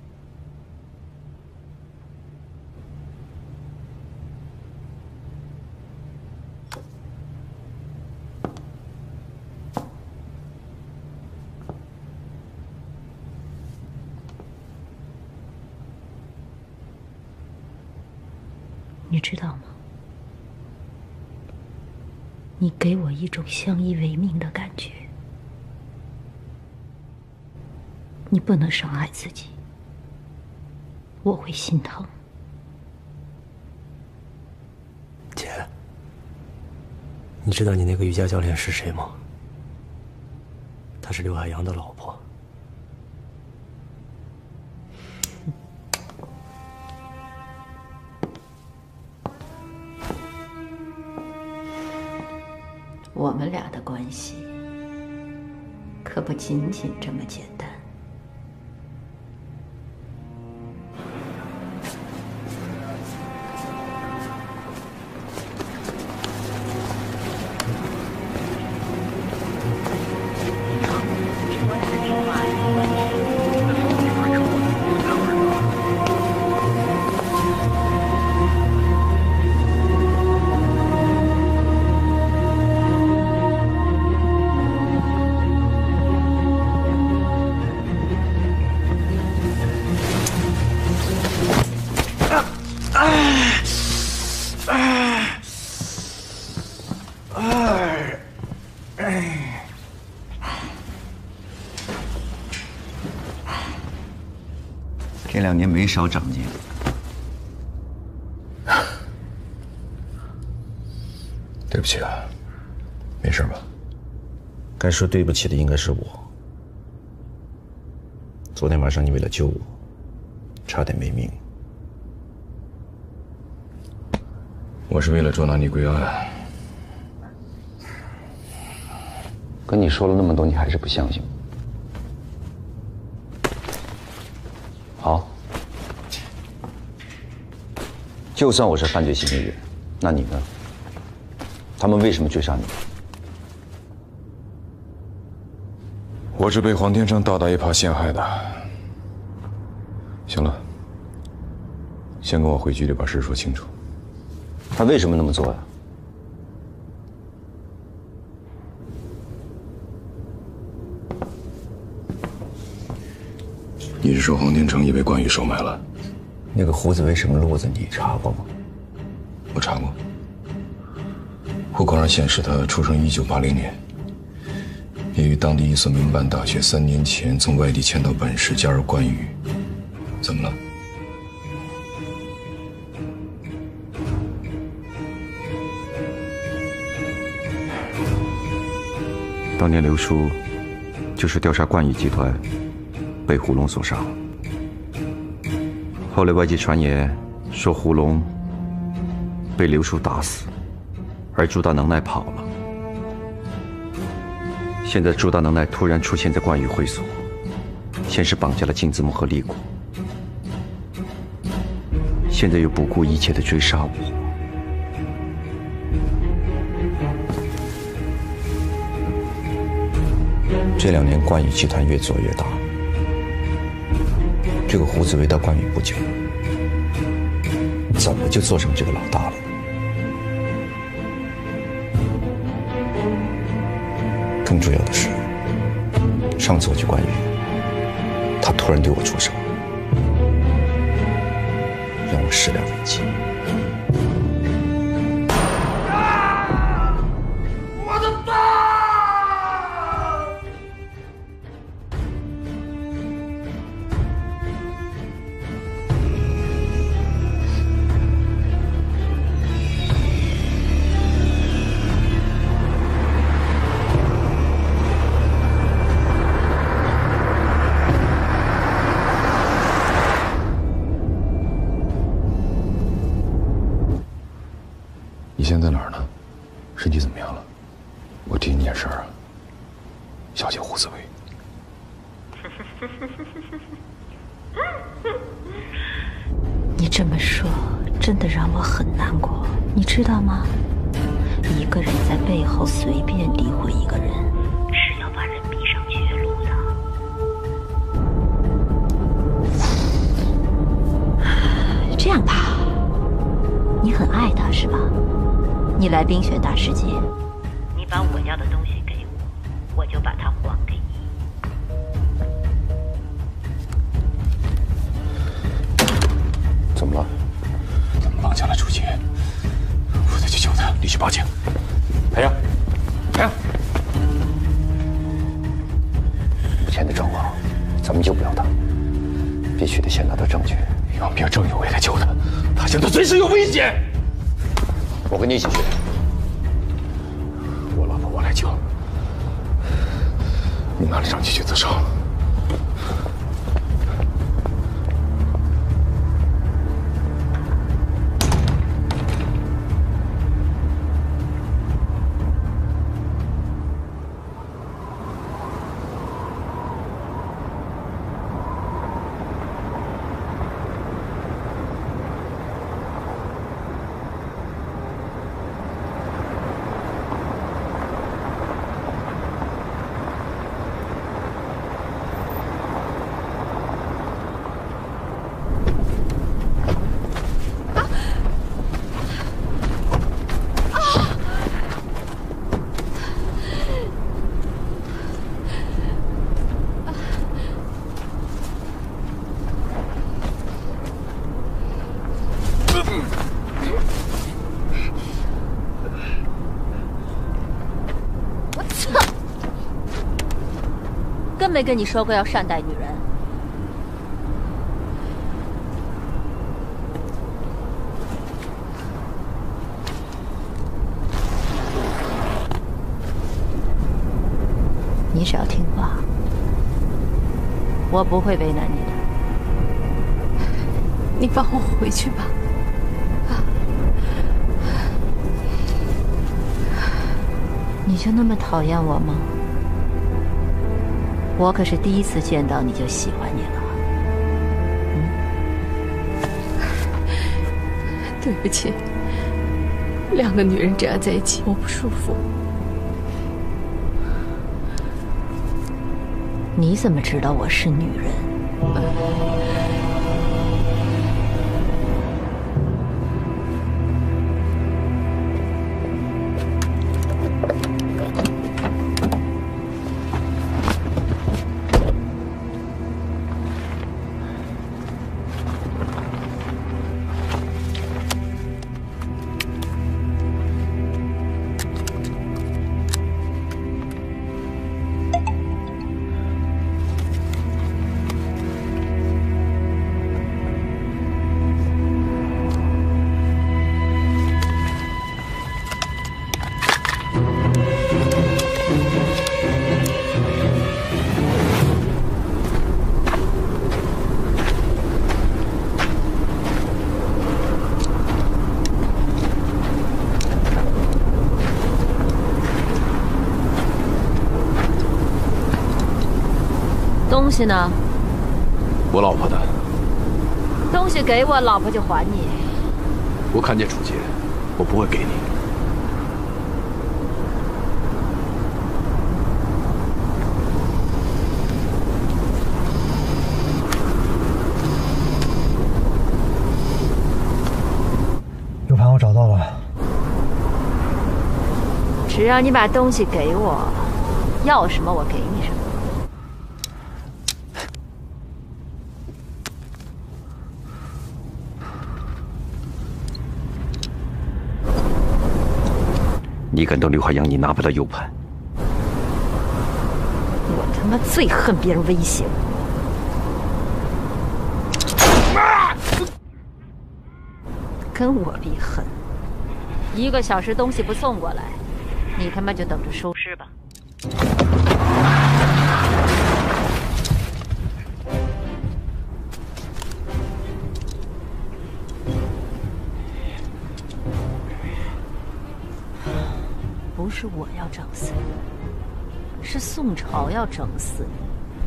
你知道吗？你给我一种相依为命的感觉。你不能伤害自己，我会心疼。 姐，你知道你那个瑜伽教练是谁吗？她是刘海洋的老婆。 我们俩的关系可不仅仅这么简单。 这两年没少长进。 对不起啊，没事吧？ 该说对不起的应该是我。昨天晚上你为了救我，差点没命。 我是为了捉拿你归案。 跟你说了那么多，你还是不相信？好，就算我是犯罪嫌疑人，那你呢？他们为什么追杀你？ 我是被黄天成大大一耙陷害的。行了，先跟我回局里把事说清楚。 他为什么那么做呀？ 你是说黄天成也被关羽收买了？ 那个胡子为什么路子你查过吗？ 我查过，户口上显示他出生一九八零年，也于当地一所民办大学三年前从外地迁到本市加入关羽。怎么了？ 当年刘叔就是调查关羽集团，被胡龙所杀。后来外界传言说胡龙被刘叔打死，而朱大能耐跑了。现在朱大能耐突然出现在关羽会所，先是绑架了金子木和李果，现在又不顾一切的追杀我。这两年关羽集团越做越大，这个胡子为到关羽不久，怎么就做成这个老大了？更重要的是，上次我去关羽，他突然对我出手，让我始料未及。 我的爸！ 你现在在哪儿呢？身体怎么样了？我替你验尸啊。小姐胡紫薇。 你这么说，真的让我很难过，你知道吗？一个人在背后随便诋毁一个人，是要把人逼上绝路的。这样吧，你很爱他是吧？你来冰雪大世界，你把我要的东西给我，我就把它还给你。 怎么了？ 他们绑架了朱杰，我得去救他，立即报警。培阳，培阳， 目前的状况，咱们救不了他，必须得先拿到证据。 用凭证据我也得救他，他现在随时有危险。 我跟你一起去。 我老婆我来救。 你哪里长期去自杀？ 真没跟你说过要善待女人。你只要听话，我不会为难你的。 你放我回去吧。啊。 就那么讨厌我吗？我可是第一次见到你就喜欢你了。 嗯，对不起，两个女人这样在一起，我不舒服。 你怎么知道我是女人？ 东西呢？ 我老婆的。 东西给我，老婆就还你。 我看见楚杰，我不会给你。 U盘我找到了。 只要你把东西给我，要什么我给你什么。 你敢动刘海洋，你拿不到 U 盘。 我他妈最恨别人威胁我。跟我比狠！一个小时东西不送过来，你他妈就等着收尸吧。不是我要整死你，是宋朝要整死你。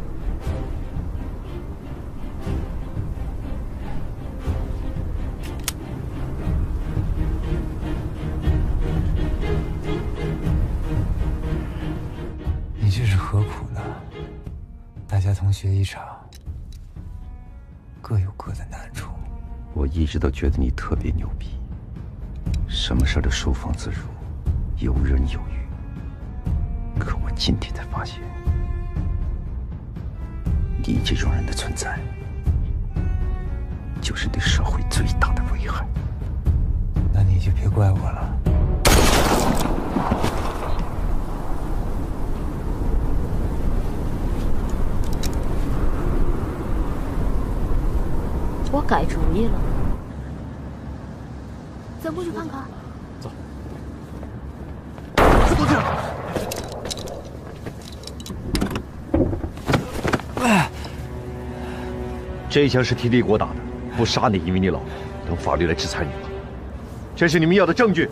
你这是何苦呢？大家同学一场，各有各的难处。 我一直都觉得你特别牛逼，什么事都收放自如。游刃有余，可我今天才发现，你这种人的存在，就是对社会最大的危害。 那你就别怪我了。 我改主意了， 咱过去看看。 走。 这一枪是替帝国打的，不杀你，因为你老了，等法律来制裁你吧。这是你们要的证据。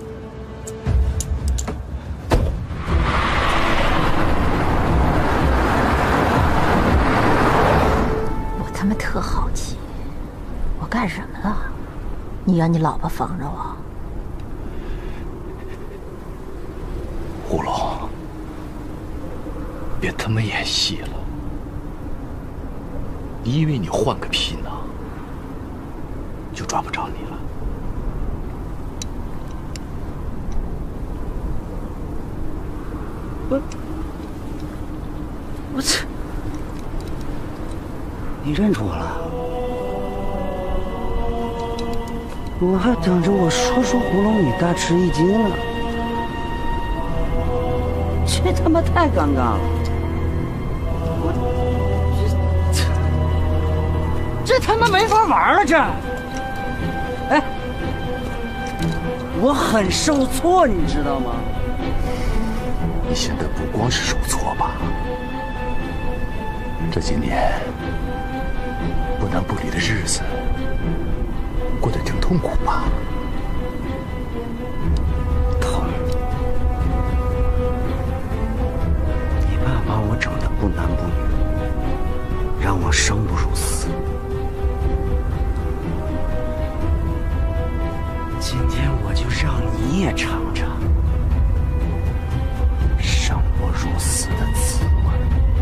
我他妈特好奇，我干什么了？你让你老婆防着我？ 胡龙，别他妈演戏了。你以为你换个皮呢，就抓不着你了？ 我，我操！你认出我了？我还等着我说说胡龙你大吃一惊呢。这他妈太尴尬了！我这这他妈没法玩了，这！哎，我很受挫，你知道吗？ 你现在不光是受挫吧？这几年不男不女的日子过得挺痛苦吧？ 痛。 尝生不如死。今天我就让你也尝尝生不如死的滋味。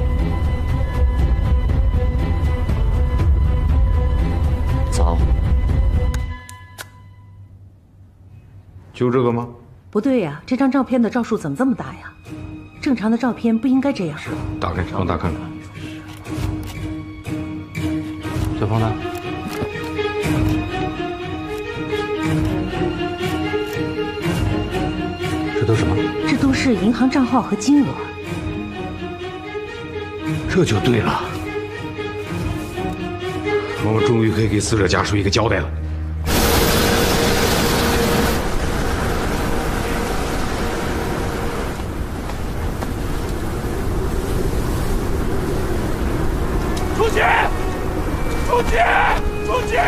走。 就这个吗？ 不对呀，这张照片的照数怎么这么大呀？正常的照片不应该这样。是， 打开，让大看看。 小鹏呢？这都什么？ 这都是银行账号和金额。 这就对了，我们终于可以给死者家属一个交代了。 出去！出去！出去！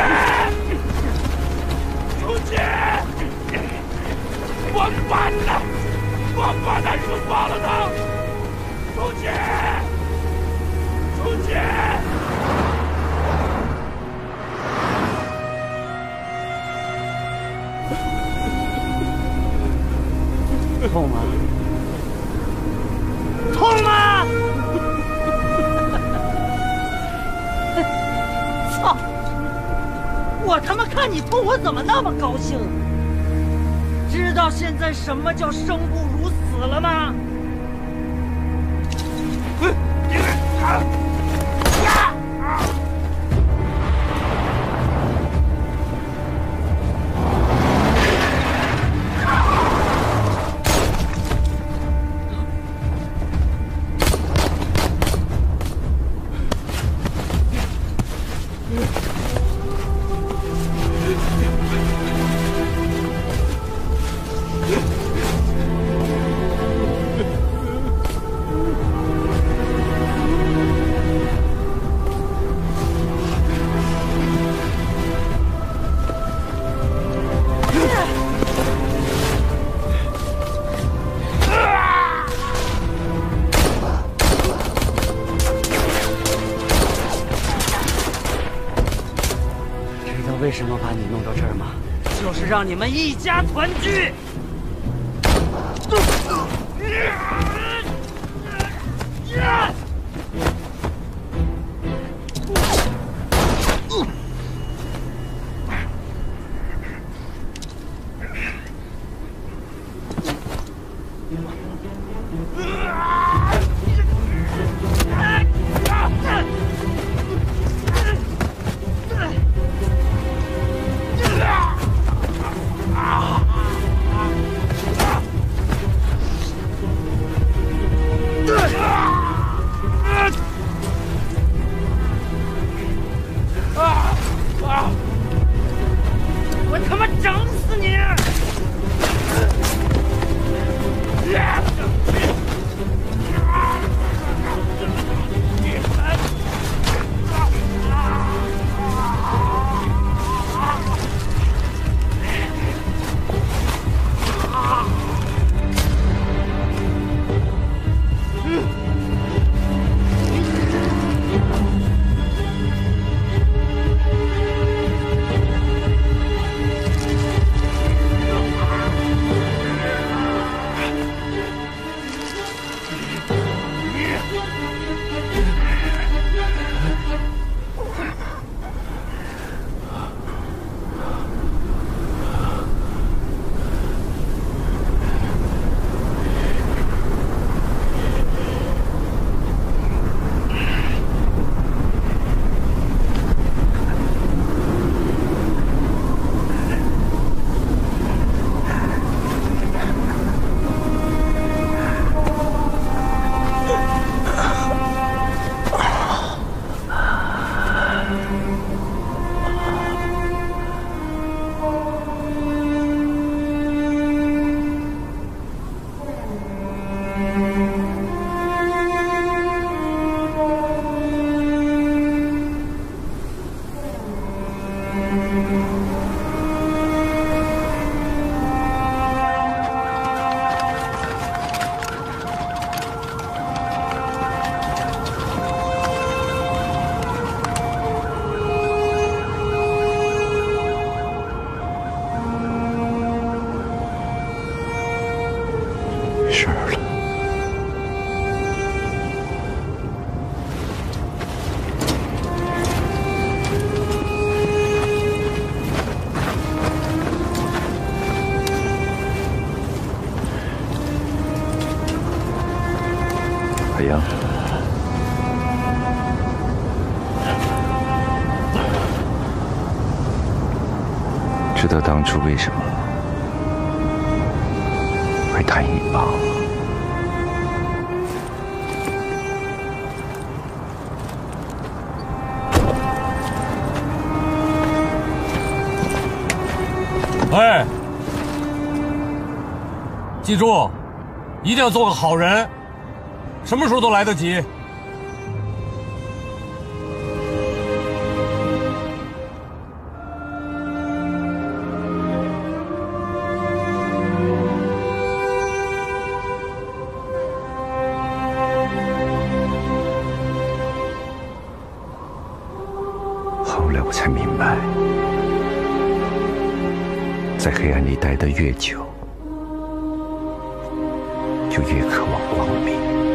出去！我把他，我把他手放了他！出去！出去！ 痛吗？ 痛吗？ 操！我他妈看你痛，我怎么那么高兴？知道现在什么叫生不如死了吗？ 为什么把你弄到这儿吗？ 就是让你们一家团聚。 事儿了。海洋，知道当初为什么会答应你帮我？ 哎，记住，一定要做个好人，什么时候都来得及。 后来我才明白，在黑暗里待得越久，就越渴望光明。